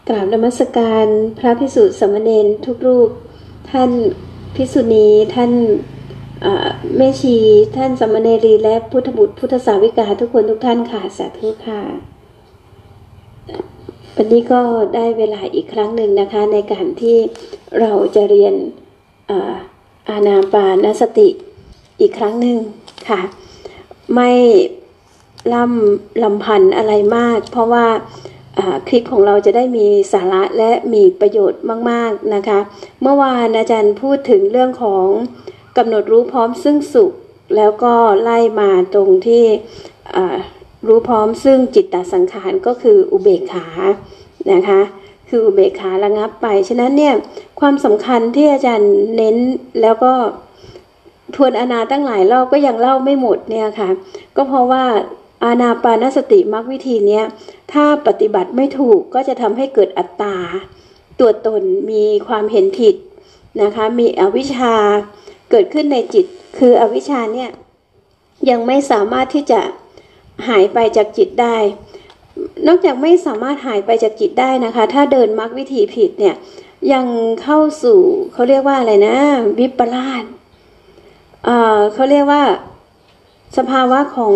กราบนมัสการพระภิกษุสามเณรทุกรูปท่านภิกษุณีท่านแม่ชีท่านสามเณรีและพุทธบุตรพุทธสาวิกาทุกคนทุกท่านค่ะสาธุค่ะวันนี้ก็ได้เวลาอีกครั้งหนึ่งนะคะในการที่เราจะเรียนอานาปานสติอีกครั้งหนึ่งค่ะไม่ลำพันอะไรมากเพราะว่าคลิปของเราจะได้มีสาระและมีประโยชน์มากๆนะคะเมื่อวานอาจารย์พูดถึงเรื่องของกำหนดรู้พร้อมซึ่งสุขแล้วก็ไล่มาตรงที่รู้พร้อมซึ่งจิตตสังขารก็คืออุเบกขานะคะคืออุเบกขาระงับไปฉะนั้นเนี่ยความสำคัญที่อาจารย์เน้นแล้วก็ทวนอานาตั้งหลายรอบก็ยังเล่าไม่หมดเนี่ยค่ะก็เพราะว่าอานาปานสติมรรควิธีเนี้ยถ้าปฏิบัติไม่ถูกก็จะทำให้เกิดอัตตาตัวตนมีความเห็นผิดนะคะมีอวิชชาเกิดขึ้นในจิตคืออวิชชาเนี่ยยังไม่สามารถที่จะหายไปจากจิตได้นอกจากไม่สามารถหายไปจากจิตได้นะคะถ้าเดินมรรควิธีผิดเนี่ยยังเข้าสู่เขาเรียกว่าอะไรนะวิปลาสเขาเรียกว่าสภาวะของ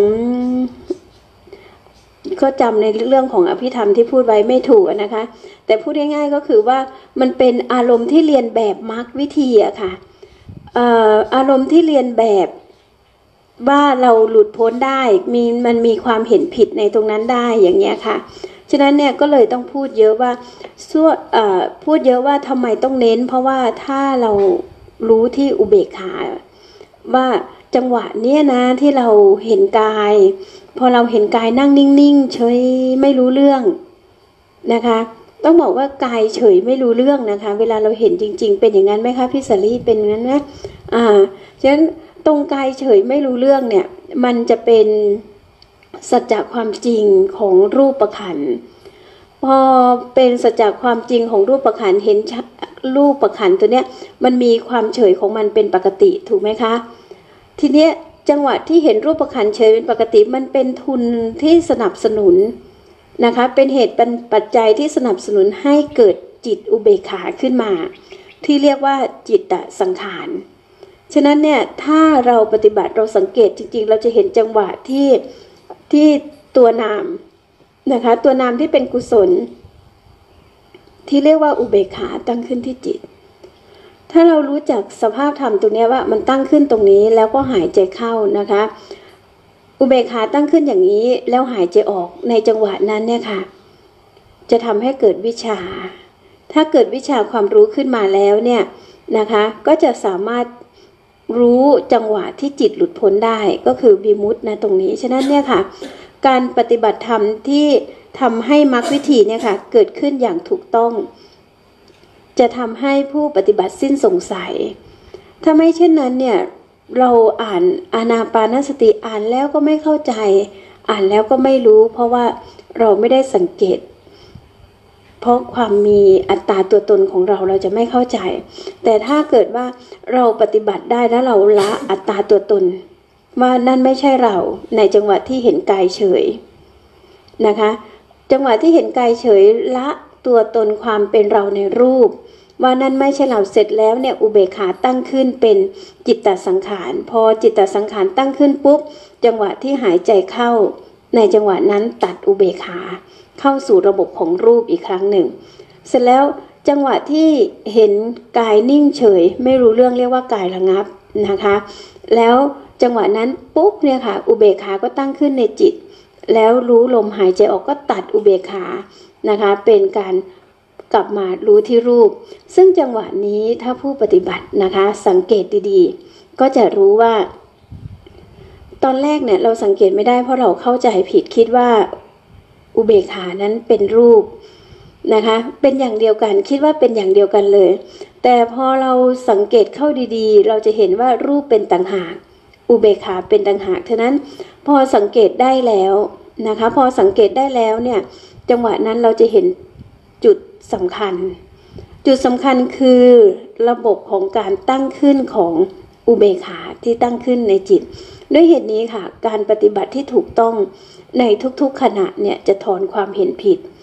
ก็จำในเรื่องของอภิธรรมที่พูดไว้ไม่ถูกนะคะแต่พูดง่ายๆก็คือว่ามันเป็นอารมณ์ที่เรียนแบบมรรควิธีอะค่ะอารมณ์ที่เรียนแบบว่าเราหลุดพ้นได้มันมีความเห็นผิดในตรงนั้นได้อย่างเงี้ยค่ะฉะนั้นเนี่ยก็เลยต้องพูดเยอะว่าพูดเยอะว่าทำไมต้องเน้นเพราะว่าถ้าเรารู้ที่อุเบกขาว่าจังหวะเนี้ยนะที่เราเห็นกายพอเราเห็นกายนั่งนิ่งๆเฉยไม่รู้เรื่องนะคะต้องบอกว่ากายเฉยไม่รู้เรื่องนะคะเวลาเราเห็นจริงๆเป็นอย่างนั้นไหมคะพี่สลีเป็นอย่างนั้นไหมฉะนั้นตรงกายเฉยไม่รู้เรื่องเนี่ยมันจะเป็นสัจจะความจริงของรูปขันธ์พอเป็นสัจจะความจริงของรูปขันธ์เห็นรูปขันธ์ตัวเนี้ยมันมีความเฉยของมันเป็นปกติถูกไหมคะทีเนี้ยจังหวะที่เห็นรูปขันธ์เฉยเป็นปกติมันเป็นทุนที่สนับสนุนนะคะเป็นเหตุเป็นปัจจัยที่สนับสนุนให้เกิดจิตอุเบกขาขึ้นมาที่เรียกว่าจิตตสังขารฉะนั้นเนี่ยถ้าเราปฏิบัติเราสังเกตจริงๆเราจะเห็นจังหวะที่ตัวนามนะคะตัวนามที่เป็นกุศลที่เรียกว่าอุเบกขาตั้งขึ้นที่จิตถ้าเรารู้จักสภาพธรรมตรงนี้ว่ามันตั้งขึ้นตรงนี้แล้วก็หายใจเข้านะคะอุเบกขาตั้งขึ้นอย่างนี้แล้วหายใจออกในจังหวะนั้นเนี่ยค่ะจะทำให้เกิดวิชาถ้าเกิดวิชาความรู้ขึ้นมาแล้วเนี่ยนะคะก็จะสามารถรู้จังหวะที่จิตหลุดพ้นได้ก็คือวิมุตตินะตรงนี้ฉะนั้นเนี่ยค่ะการปฏิบัติธรรมที่ทำให้มรรควิธีเนี่ยค่ะเกิดขึ้นอย่างถูกต้องจะทำให้ผู้ปฏิบัติสิ้นสงสัยถ้าไม่เช่นนั้นเนี่ยเราอ่านอานาปานสติอ่านแล้วก็ไม่เข้าใจอ่านแล้วก็ไม่รู้เพราะว่าเราไม่ได้สังเกตเพราะความมีอัตตาตัวตนของเราจะไม่เข้าใจแต่ถ้าเกิดว่าเราปฏิบัติได้แล้วเราละอัตตาตัวตนว่านั่นไม่ใช่เราในจังหวะที่เห็นกายเฉยนะคะจังหวะที่เห็นกายเฉยละตัวตนความเป็นเราในรูปว่านั่นไม่ใช่เราเสร็จแล้วเนี่ยอุเบกขาตั้งขึ้นเป็นจิตตสังขารพอจิตตสังขารตั้งขึ้นปุ๊บจังหวะที่หายใจเข้าในจังหวะนั้นตัดอุเบกขาเข้าสู่ระบบของรูปอีกครั้งหนึ่งเสร็จแล้วจังหวะที่เห็นกายนิ่งเฉยไม่รู้เรื่องเรียกว่ากายระงับนะคะแล้วจังหวะนั้นปุ๊บเนี่ยค่ะอุเบกขาก็ตั้งขึ้นในจิตแล้วรู้ลมหายใจออกก็ตัดอุเบกขานะคะเป็นการกลับมารู้ที่รูปซึ่งจังหวะนี้ถ้าผู้ปฏิบัตินะคะสังเกตดีๆก็จะรู้ว่าตอนแรกเนี่ยเราสังเกตไม่ได้เพราะเราเข้าใจผิดคิดว่าอุเบกขานั้นเป็นรูปนะคะเป็นอย่างเดียวกันคิดว่าเป็นอย่างเดียวกันเลยแต่พอเราสังเกตเข้าดีๆเราจะเห็นว่ารูปเป็นต่างหากอุเบกขาเป็นต่างหากฉะนั้นพอสังเกตได้แล้วนะคะพอสังเกตได้แล้วเนี่ยจังหวะนั้นเราจะเห็นจุดสำคัญคือระบบของการตั้งขึ้นของอุเบกขาที่ตั้งขึ้นในจิตด้วยเหตุนี้ค่ะการปฏิบัติที่ถูกต้องในทุกๆขณะเนี่ยจะถอนความเห็นผิด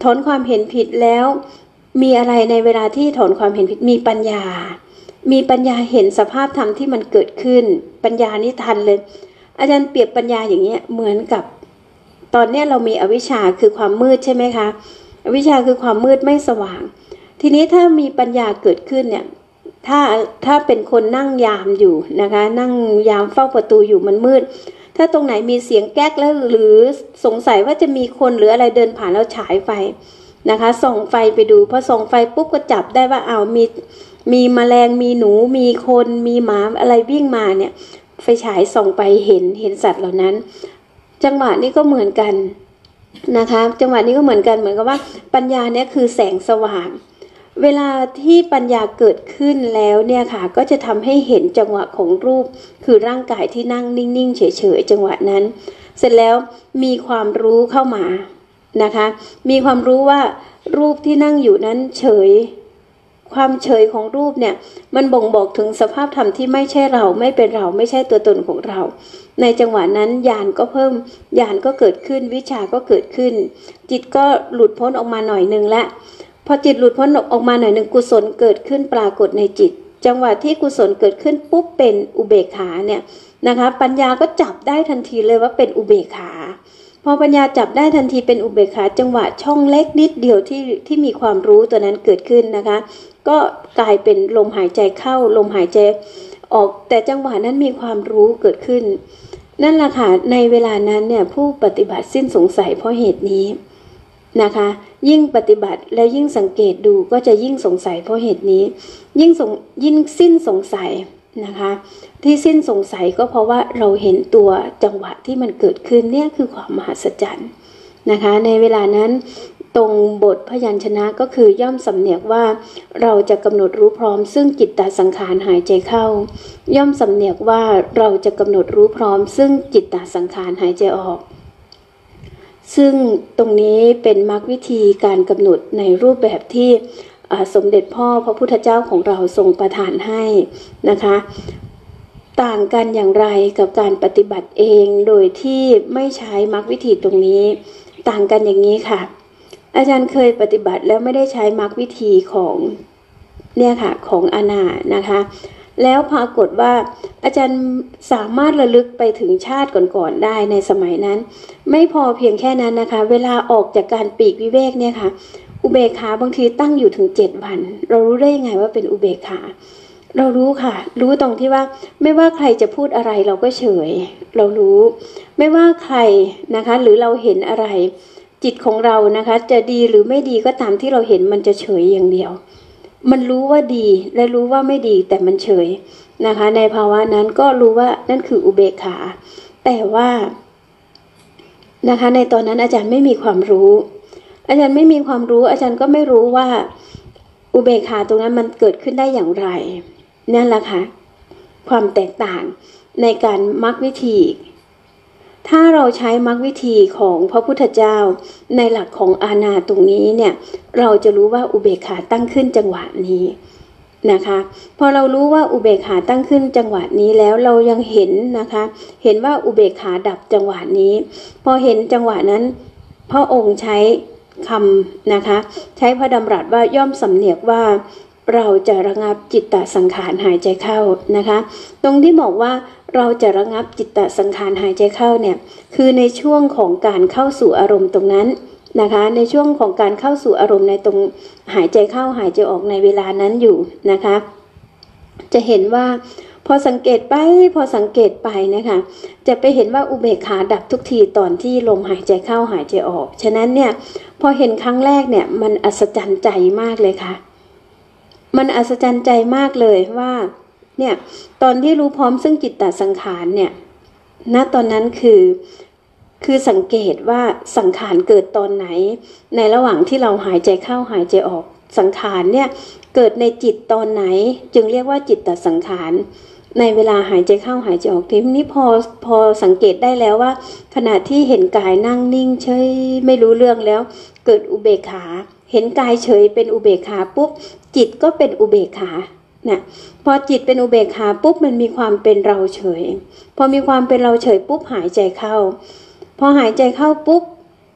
ถอนความเห็นผิดแล้วมีอะไรในเวลาที่ถอนความเห็นผิดมีปัญญาเห็นสภาพธรรมที่มันเกิดขึ้นปัญญานี่ทันเลยอาจารย์เปรียบปัญญาอย่างเงี้ยเหมือนกับตอนนี้เรามีอวิชชาคือความมืดใช่ไหมคะอวิชชาคือความมืดไม่สว่างทีนี้ถ้ามีปัญญาเกิดขึ้นเนี่ยถ้าเป็นคนนั่งยามอยู่นะคะนั่งยามเฝ้าประตูอยู่มันมืดถ้าตรงไหนมีเสียงแก๊กแล้วหรือสงสัยว่าจะมีคนหรืออะไรเดินผ่านแล้วฉายไฟนะคะส่องไฟไปดูพอส่องไฟปุ๊บก็จับได้ว่ามีแมลงมีหนูมีคนมีหมาอะไรวิ่งมาเนี่ยไฟฉายส่องไปเห็นสัตว์เหล่านั้นจังหวะนี้ก็เหมือนกันนะคะจังหวะนี้ก็เหมือนกันเหมือนกับว่าปัญญาเนี่ยคือแสงสว่างเวลาที่ปัญญาเกิดขึ้นแล้วเนี่ยค่ะก็จะทำให้เห็นจังหวะของรูปคือร่างกายที่นั่งนิ่งๆเฉยๆจังหวะนั้นเสร็จแล้วมีความรู้เข้ามานะคะมีความรู้ว่ารูปที่นั่งอยู่นั้นเฉยความเฉยของรูปเนี่ยมันบ่งบอกถึงสภาพธรรมที่ไม่ใช่เราไม่เป็นเราไม่ใช่ตัวตนของเราในจังหวะนั้นญาณก็เพิ่มญาณก็เกิดขึ้นวิชาก็เกิดขึ้นจิตก็หลุดพ้นออกมาหน่อยนึงและพอจิตหลุดพ้นออกมาหน่อยนึงกุศลเกิดขึ้นปรากฏในจิตจังหวะที่กุศลเกิดขึ้นปุ๊บเป็นอุเบกขาเนี่ยนะคะปัญญาก็จับได้ทันทีเลยว่าเป็นอุเบกขาพอปัญญาจับได้ทันทีเป็นอุเบกขาจังหวะช่องเล็กนิดเดียวที่มีความรู้ตัวนั้นเกิดขึ้นนะคะก็กลายเป็นลมหายใจเข้าลมหายใจออกแต่จังหวะนั้นมีความรู้เกิดขึ้นนั่นแหละค่ะในเวลานั้นเนี่ยผู้ปฏิบัติสิ้นสงสัยเพราะเหตุนี้นะคะยิ่งปฏิบัติแล้วยิ่งสังเกตดูก็จะยิ่งสงสัยเพราะเหตุนี้ยิ่งสิ้นสงสัยนะคะที่สิ้นสงสัยก็เพราะว่าเราเห็นตัวจังหวะที่มันเกิดขึ้นเนี่ยคือความมหัศจรรย์นะคะในเวลานั้นตรงบทพยัญชนะก็คือย่อมสำเนียกว่าเราจะกำหนดรู้พร้อมซึ่งจิตตสังขารหายใจเข้าย่อมสำเนียกว่าเราจะกำหนดรู้พร้อมซึ่งจิตตสังขารหายใจออกซึ่งตรงนี้เป็นมรรควิธีการกำหนดในรูปแบบที่สมเด็จพ่อพระพุทธเจ้าของเราทรงประทานให้นะคะต่างกันอย่างไรกับการปฏิบัติเองโดยที่ไม่ใช้มรรควิธีตรงนี้ต่างกันอย่างนี้ค่ะอาจารย์เคยปฏิบัติแล้วไม่ได้ใช้มรรควิธีของเนี่ยค่ะของอานานะคะแล้วปรากฏว่าอาจารย์สามารถระลึกไปถึงชาติก่อนๆได้ในสมัยนั้นไม่พอเพียงแค่นั้นนะคะเวลาออกจากการปีกวิเวกเนี่ยค่ะอุเบกขาบางทีตั้งอยู่ถึง7 วันเรารู้ได้ยังไงว่าเป็นอุเบกขาเรารู้ค่ะรู้ตรงที่ว่าไม่ว่าใครจะพูดอะไรเราก็เฉยเรารู้ไม่ว่าใครนะคะหรือเราเห็นอะไรจิตของเรานะคะจะดีหรือไม่ดีก็ตามที่เราเห็นมันจะเฉยอย่างเดียวมันรู้ว่าดีและรู้ว่าไม่ดีแต่มันเฉยนะคะในภาวะนั้นก็รู้ว่านั่นคืออุเบกขาแต่ว่านะคะในตอนนั้นอาจารย์ไม่มีความรู้อาจารย์ไม่มีความรู้อาจารย์ก็ไม่รู้ว่าอุเบกขาตรงนั้นมันเกิดขึ้นได้อย่างไรนั่นแหละค่ะความแตกต่างในการมรรควิธีถ้าเราใช้มรรควิธีของพระพุทธเจ้าในหลักของอานาตรงนี้เนี่ยเราจะรู้ว่าอุเบกขาตั้งขึ้นจังหวะนี้นะคะพอเรารู้ว่าอุเบกขาตั้งขึ้นจังหวะนี้แล้วเรายังเห็นนะคะเห็นว่าอุเบกขาดับจังหวะนี้พอเห็นจังหวะนั้นพระองค์ใช้คำนะคะใช้พระดำรัสว่าย่อมสำเนียกว่าเราจะระงับจิตตสังขารหายใจเข้านะคะตรงที่บอกว่าเราจะระงับจิตตสังขารหายใจเข้าเนี่ยคือในช่วงของการเข้าสู่อารมณ์ตรงนั้นนะคะในช่วงของการเข้าสู่อารมณ์ในตรงหายใจเข้าหายใจออกในเวลานั้นอยู่นะคะจะเห็นว่าพอสังเกตไปนะคะจะไปเห็นว่าอุเบกขาดับทุกทีตอนที่ลมหายใจเข้าหายใจออกฉะนั้นเนี่ยพอเห็นครั้งแรกเนี่ยมันอัศจรรย์ใจมากเลยค่ะมันอัศจรรย์ใจมากเลยว่าเนี่ยตอนที่รู้พร้อมซึ่งจิตตสังขารเนี่ยณตอนนั้นคือสังเกตว่าสังขารเกิดตอนไหนในระหว่างที่เราหายใจเข้าหายใจออกสังขารเนี่ยเกิดในจิตตอนไหนจึงเรียกว่าจิตตสังขารในเวลาหายใจเข้าหายใจออกทีนี้พอสังเกตได้แล้วว่าขณะที่เห็นกายนั่งนิ่งเฉยไม่รู้เรื่องแล้วเกิดอุเบกขาเห็นกายเฉยเป็นอุเบกขาปุ๊บจิตก็เป็นอุเบกขาเนี่ยพอจิตเป็นอุเบกขาปุ๊บมันมีความเป็นเราเฉยพอมีความเป็นเราเฉยปุ๊บหายใจเข้าพอหายใจเข้าปุ๊บ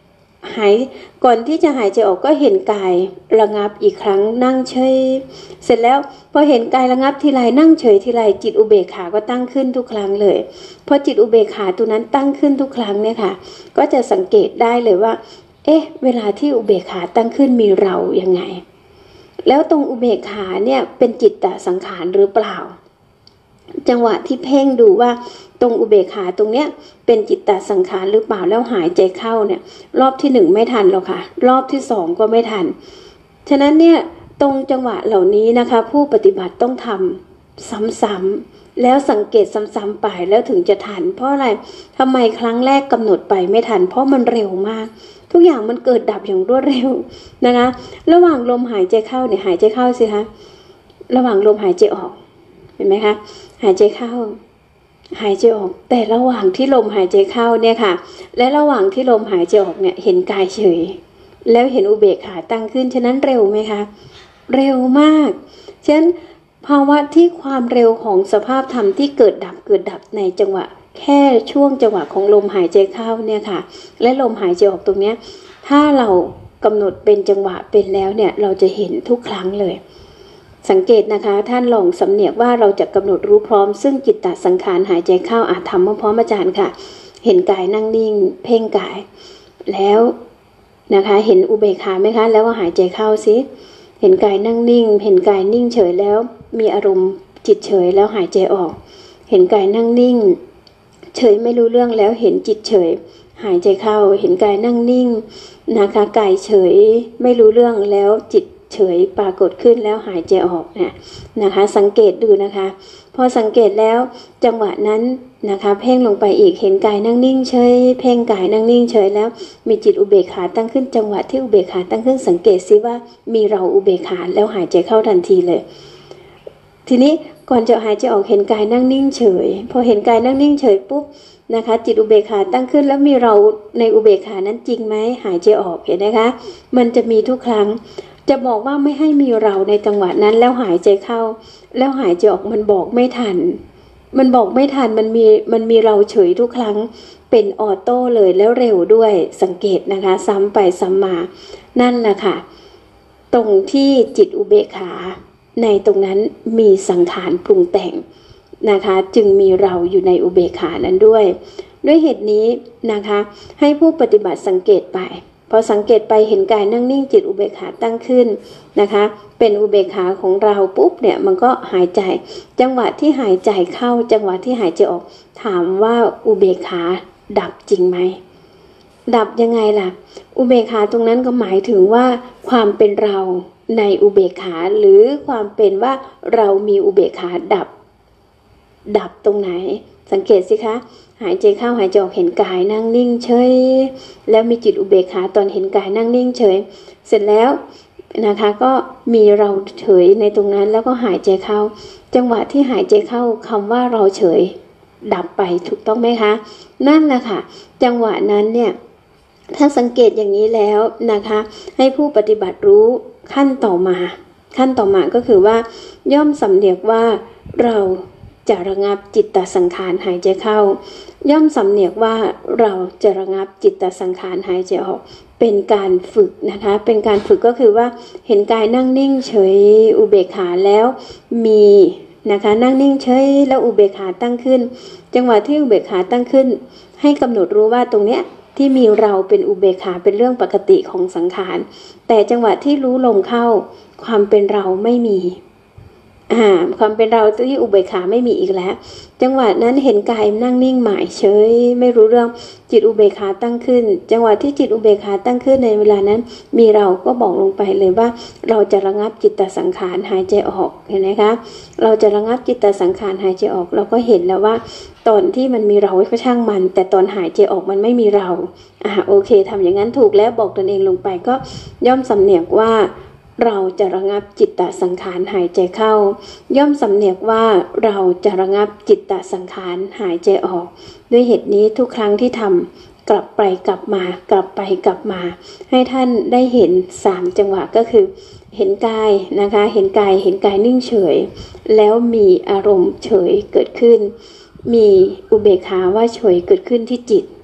หายก่อนที่จะหายใจออกก็เห็นกายระงับอีกครั้งนั่งเฉยเสร็จแล้วพอเห็นกายระงับทีไรนั่งเฉยทีไรจิตอุเบกขาก็ตั้งขึ้นทุกครั้งเลยพอจิตอุเบกขาตัวนั้นตั้งขึ้นทุกครั้งเนี่ยค่ะก็จะสังเกตได้เลยว่าเวลาที่อุเบกขาตั้งขึ้นมีเรายังไงแล้วตรงอุเบกขาเนี่ยเป็นจิตตสังขารหรือเปล่าจังหวะที่เพ่งดูว่าตรงอุเบกขาตรงเนี้ยเป็นจิตตสังขารหรือเปล่าแล้วหายใจเข้าเนี่ยรอบที่1ไม่ทันหรอกค่ะรอบที่2ก็ไม่ทันฉะนั้นเนี่ยตรงจังหวะเหล่านี้นะคะผู้ปฏิบัติต้องทำซ้ำๆแล้วสังเกตซ้ำๆไปแล้วถึงจะทันเพราะอะไรทำไมครั้งแรกกำหนดไปไม่ทันเพราะมันเร็วมากทุกอย่างมันเกิดดับอย่างรวดเร็วนะคะระหว่างลมหายใจเข้าเนี่ยหายใจเข้าสิคะระหว่างลมหายใจออกเห็นไหมคะหายใจเข้าหายใจออกแต่ระหว่างที่ลมหายใจเข้าเนี่ยค่ะและระหว่างที่ลมหายใจออกเนี่ยเห็นกายเฉยแล้วเห็นอุเบกขาตั้งขึ้นฉะนั้นเร็วไหมคะเร็วมากฉะนั้นภาวะที่ความเร็วของสภาพธรรมที่เกิดดับในจังหวะแค่ช่วงจังหวะของลมหายใจเข้าเนี่ยค่ะและลมหายใจออกตรงเนี้ยถ้าเรากำหนดเป็นจังหวะเป็นแล้วเนี่ยเราจะเห็นทุกครั้งเลยสังเกตนะคะท่านลองสำเนียกว่าเราจะกำหนดรู้พร้อมซึ่งจิตตสังขารหายใจเข้าทำพร้อมอาจารย์ค่ะเห็นกายนั่งนิ่งเพ่งกายแล้วนะคะเห็นอุเบกขาไหมคะแล้วก็หายใจเข้าสิเห็นกายนั่งนิ่งเห็นกายนิ่งเฉยแล้วมีอารมณ์จิตเฉยแล้วหายใจออกเห็นกายนั่งนิ่งเฉยไม่รู้เรื่องแล้วเห็นจิตเฉยหายใจเข้าเห็นกายนั่งนิ่งนะคะกายเฉยไม่รู้เรื่องแล้วจิตเฉยปรากฏขึ้นแล้วหายใจออกนะคะสังเกตดูนะคะพอสังเกตแล้วจังหวะนั้นนะคะเพ่งลงไปอีกเห็นกายนั่งนิ่งเฉยเพ่งกายนั่งนิ่งเฉยแล้วมีจิตอุเบกขาตั้งขึ้นจังหวะที่อุเบกขาตั้งขึ้นสังเกตซิว่ามีเราอุเบกขาแล้วหายใจเข้าทันทีเลยทีนี้ก่อนจะหายใจออกเห็นกายนั่งนิ่งเฉยพอเห็นกายนั่งนิ่งเฉยปุ๊บนะคะจิตอุเบกขาตั้งขึ้นแล้วมีเราในอุเบกขานั้นจริงไหมหายใจออกเห็นนะคะมันจะมีทุกครั้งจะบอกว่าไม่ให้มีเราในจังหวะนั้นแล้วหายใจเข้าแล้วหายใจออกมันบอกไม่ทันมันมีเราเฉยทุกครั้งเป็นออโต้เลยแล้วเร็วด้วยสังเกตนะคะซ้ำไปซ้ำมานั่นแหละค่ะตรงที่จิตอุเบกขาในตรงนั้นมีสังขารปรุงแต่งนะคะจึงมีเราอยู่ในอุเบกขานั้นด้วยเหตุนี้นะคะให้ผู้ปฏิบัติสังเกตไปพอสังเกตไปเห็นกายนั่งนิ่งจิตอุเบกขาตั้งขึ้นนะคะเป็นอุเบกขาของเราปุ๊บเนี่ยมันก็หายใจจังหวะที่หายใจเข้าจังหวะที่หายใจออกถามว่าอุเบกขาดับจริงไหมดับยังไงล่ะอุเบกขาตรงนั้นก็หมายถึงว่าความเป็นเราในอุเบกขาหรือความเป็นว่าเรามีอุเบกขาดับตรงไหนสังเกตสิคะหายใจเข้าหายใจออกเห็นกายนั่งนิ่งเฉยแล้วมีจิตอุเบกขาตอนเห็นกายนั่งนิ่งเฉยเสร็จแล้วนะคะก็มีเราเฉยในตรงนั้นแล้วก็หายใจเข้าจังหวะที่หายใจเข้าคำว่าเราเฉยดับไปถูกต้องไหมคะนั่นแหละค่ะจังหวะนั้นเนี่ยถ้าสังเกตอย่างนี้แล้วนะคะให้ผู้ปฏิบัติรู้ขั้นต่อมาก็คือว่าย่อมสำเนียกว่าเราจะระงับจิตตสังขารหายใจเข้าย่อมสำเนียกว่าเราจะระงับจิตตสังขารหายใจออกเป็นการฝึกนะคะเป็นการฝึกก็คือว่าเห็นกายนั่งนิ่งเฉยอุเบกขาแล้วมีนะคะนั่งนิ่งเฉยแล้วอุเบกขาตั้งขึ้นจังหวะที่อุเบกขาตั้งขึ้นให้กำหนดรู้ว่าตรงเนี้ยที่มีเราเป็นอุเบกขาเป็นเรื่องปกติของสังขารแต่จังหวะที่รู้ลมเข้าความเป็นเราไม่มีความเป็นเราที่อุเบกขาไม่มีอีกแล้วจังหวะนั้นเห็นกายนั่งนิ่งหมายเฉยไม่รู้เรื่องจิตอุเบกขาตั้งขึ้นจังหวะที่จิตอุเบกขาตั้งขึ้นในเวลานั้นมีเราก็บอกลงไปเลยว่าเราจะระงับจิตตสังขารหายใจออกเห็นไหมคะเราจะระงับจิตตสังขารหายใจออกเราก็เห็นแล้วว่าตอนที่มันมีเราก็ช่างมันแต่ตอนหายใจออกมันไม่มีเราโอเคทำอย่างนั้นถูกแล้วบอกตนเองลงไปก็ย่อมสำเนียกว่าเราจะระงับจิตตสังขารหายใจเข้าย่อมสำเนียกว่าเราจะระงับจิตตสังขารหายใจออกด้วยเหตุนี้ทุกครั้งที่ทำกลับไปกลับมากลับไปกลับมาให้ท่านได้เห็น3จังหวะก็คือเห็นกายนะคะเห็นกายนิ่งเฉยแล้วมีอารมณ์เฉยเกิดขึ้นมีอุเบกขาว่าเฉยเกิดขึ้นที่จิต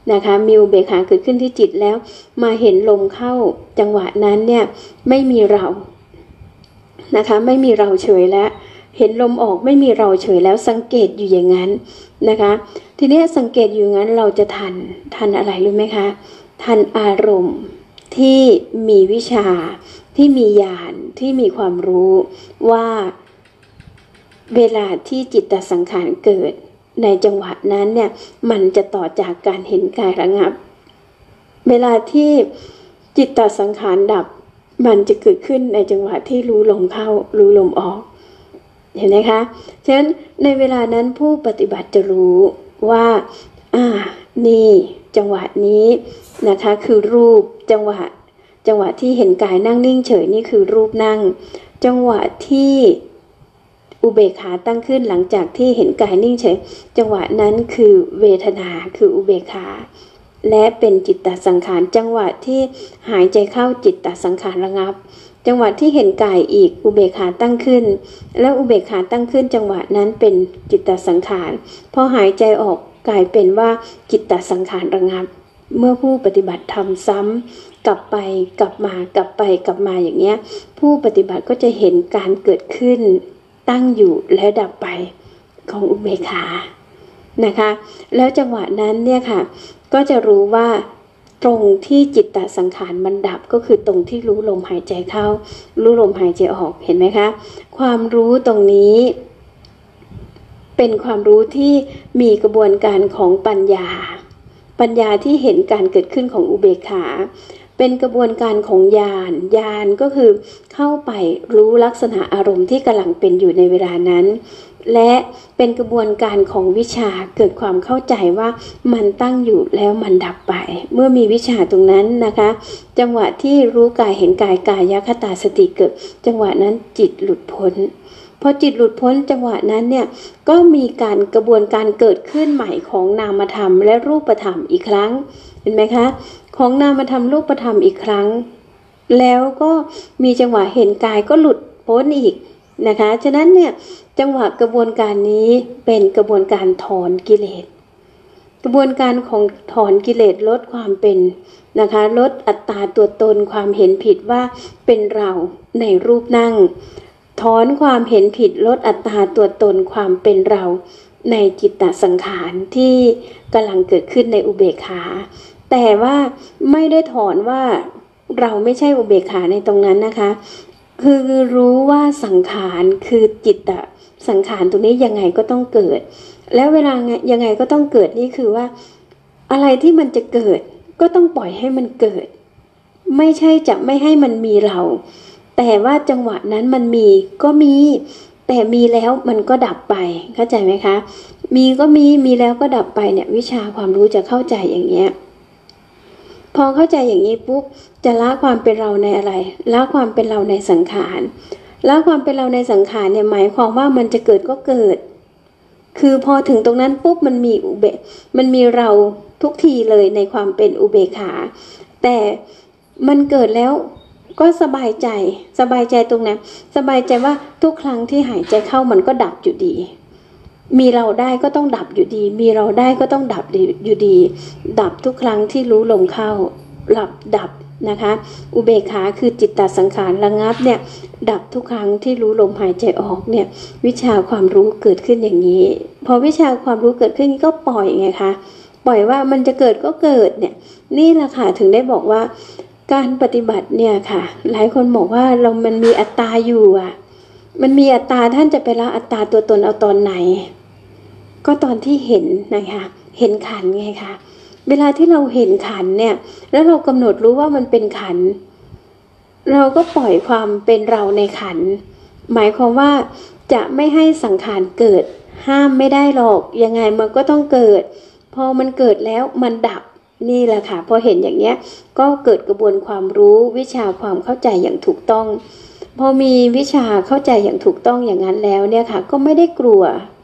นะคะมีอุเบกขาเกิดขึ้นที่จิตแล้วมาเห็นลมเข้าจังหวะนั้นเนี่ยไม่มีเรานะคะไม่มีเราเฉยแล้วเห็นลมออกไม่มีเราเฉยแล้วสังเกตอยู่อย่างนั้นนะคะทีนี้สังเกตอยู่งั้นเราจะทันอะไรรู้ไหมคะทันอารมณ์ที่มีวิชาที่มีญาณที่มีความรู้ว่าเวลาที่จิตตสังขารเกิดในจังหวะนั้นเนี่ยมันจะต่อจากการเห็นกายระงับเวลาที่จิตตสังขารดับมันจะเกิดขึ้นในจังหวะที่รู้ลมเข้ารู้ลมออกเห็นไหมคะฉะนั้นในเวลานั้นผู้ปฏิบัติจะรู้ว่านี่จังหวะนี้นะคะคือรูปจังหวะที่เห็นกายนั่งนิ่งเฉยนี่คือรูปนั่งจังหวะที่อุเบกขาตั้งขึ้นหลังจากที่เห็นกายนิ่งเฉยจังหวะนั้นคือเวทนาคืออุเบกขาและเป็นจิตตสังขารจังหวะที่หายใจเข้าจิตตสังขารระงับจังหวะที่เห็นกายอีกอุเบกขาตั้งขึ้นแล้วอุเบกขาตั้งขึ้นจังหวะนั้นเป็นจิตตสังขารพอหายใจออกกลายเป็นว่าจิตตสังขารระงับเมื่อผู้ปฏิบัติทำซ้ำกลับไปกลับมากลับไปกลับมาอย่างเงี้ยผู้ปฏิบัติก็จะเห็นการเกิดขึ้นตั้งอยู่และดับไปของอุเบกขานะคะแล้วจังหวะนั้นเนี่ยค่ะก็จะรู้ว่าตรงที่จิตตสังขารมันดับก็คือตรงที่รู้ลมหายใจเข้ารู้ลมหายใจออกเห็นไหมคะความรู้ตรงนี้เป็นความรู้ที่มีกระบวนการของปัญญาที่เห็นการเกิดขึ้นของอุเบกขาเป็นกระบวนการของญาณก็คือเข้าไปรู้ลักษณะอารมณ์ที่กำลังเป็นอยู่ในเวลานั้นและเป็นกระบวนการของวิชาเกิดความเข้าใจว่ามันตั้งอยู่แล้วมันดับไปเมื่อมีวิชาตรงนั้นนะคะจังหวะที่รู้กายเห็นกายกายคตาสติเกิดจังหวะนั้นจิตหลุดพ้นพอจิตหลุดพ้นจังหวะนั้นเนี่ยก็มีการกระบวนการเกิดขึ้นใหม่ของนามธรรมและรูปธรรมอีกครั้งเห็นไหมคะของนามธรรมรูปธรรมอีกครั้งแล้วก็มีจังหวะเห็นกายก็หลุดพ้นอีกนะคะฉะนั้นเนี่ยจังหวะกระบวนการนี้เป็นกระบวนการถอนกิเลสกระบวนการของถอนกิเลสลดความเป็นนะคะลดอัตตาตัวตนความเห็นผิดว่าเป็นเราในรูปนั่งถอนความเห็นผิดลดอัตตาตัวตนความเป็นเราในจิตตสังขารที่กำลังเกิดขึ้นในอุเบกขาแต่ว่าไม่ได้ถอนว่าเราไม่ใช่อุเบกขาในตรงนั้นนะคะคือรู้ว่าสังขารคือจิตตสังขารตรงนี้ยังไงก็ต้องเกิดแล้วเวลายังไงก็ต้องเกิดนี่คือว่าอะไรที่มันจะเกิดก็ต้องปล่อยให้มันเกิดไม่ใช่จะไม่ให้มันมีเราแต่ว่าจังหวะนั้นมันมีก็มีแต่มีแล้วมันก็ดับไปเข้าใจไหมคะมีก็มีแล้วก็ดับไปเนี่ยวิชาความรู้จะเข้าใจอย่างเงี้ยพอเข้าใจอย่างนี้ปุ๊บจะละความเป็นเราในอะไรละความเป็นเราในสังขารละความเป็นเราในสังขารเนี่ยหมายความว่ามันจะเกิดก็เกิดคือพอถึงตรงนั้นปุ๊บมันมีเราทุกทีเลยในความเป็นอุเบกขาแต่มันเกิดแล้วก็สบายใจตรงนั้นสบายใจว่าทุกครั้งที่หายใจเข้ามันก็ดับอยู่ดีมีเราได้ก็ต้องดับอยู่ดีมีเราได้ก็ต้องดับอยู่ดีดับทุกครั้งที่รู้ลมเข้าดับนะคะอุเบกขาคือจิตตสังขารระงับเนี่ยดับทุกครั้งที่รู้ลมหายใจออกเนี่ยวิชาความรู้เกิดขึ้นอย่างนี้พอวิชาความรู้เกิดขึ้นก็ปล่อยไงคะปล่อยว่ามันจะเกิดก็เกิดเนี่ยนี่แหละค่ะถึงได้บอกว่าการปฏิบัติเนี่ยค่ะหลายคนบอกว่ามันมีอัตตาอยู่มันมีอัตตาท่านจะไปละอัตตาตัวตนเอาตอนไหนก็ตอนที่เห็นนะคะเห็นขันธ์ไงคะเวลาที่เราเห็นขันธ์เนี่ยแล้วเรากำหนดรู้ว่ามันเป็นขันธ์เราก็ปล่อยความเป็นเราในขันธ์หมายความว่าจะไม่ให้สังขารเกิดห้ามไม่ได้หรอกยังไงมันก็ต้องเกิดพอมันเกิดแล้วมันดับนี่แหละค่ะพอเห็นอย่างเนี้ยก็เกิดกระบวนความรู้วิชาความเข้าใจอย่างถูกต้องพอมีวิชาเข้าใจอย่างถูกต้องอย่างนั้นแล้วเนี่ยค่ะก็ไม่ได้กลัว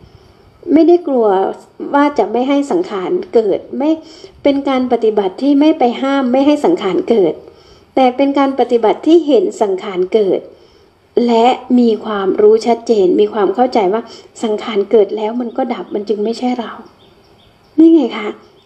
ว่าจะไม่ให้สังขารเกิดไม่เป็นการปฏิบัติที่ไม่ไปห้ามไม่ให้สังขารเกิดแต่เป็นการปฏิบัติที่เห็นสังขารเกิดและมีความรู้ชัดเจนมีความเข้าใจว่าสังขารเกิดแล้วมันก็ดับมันจึงไม่ใช่เรานี่ไงคะ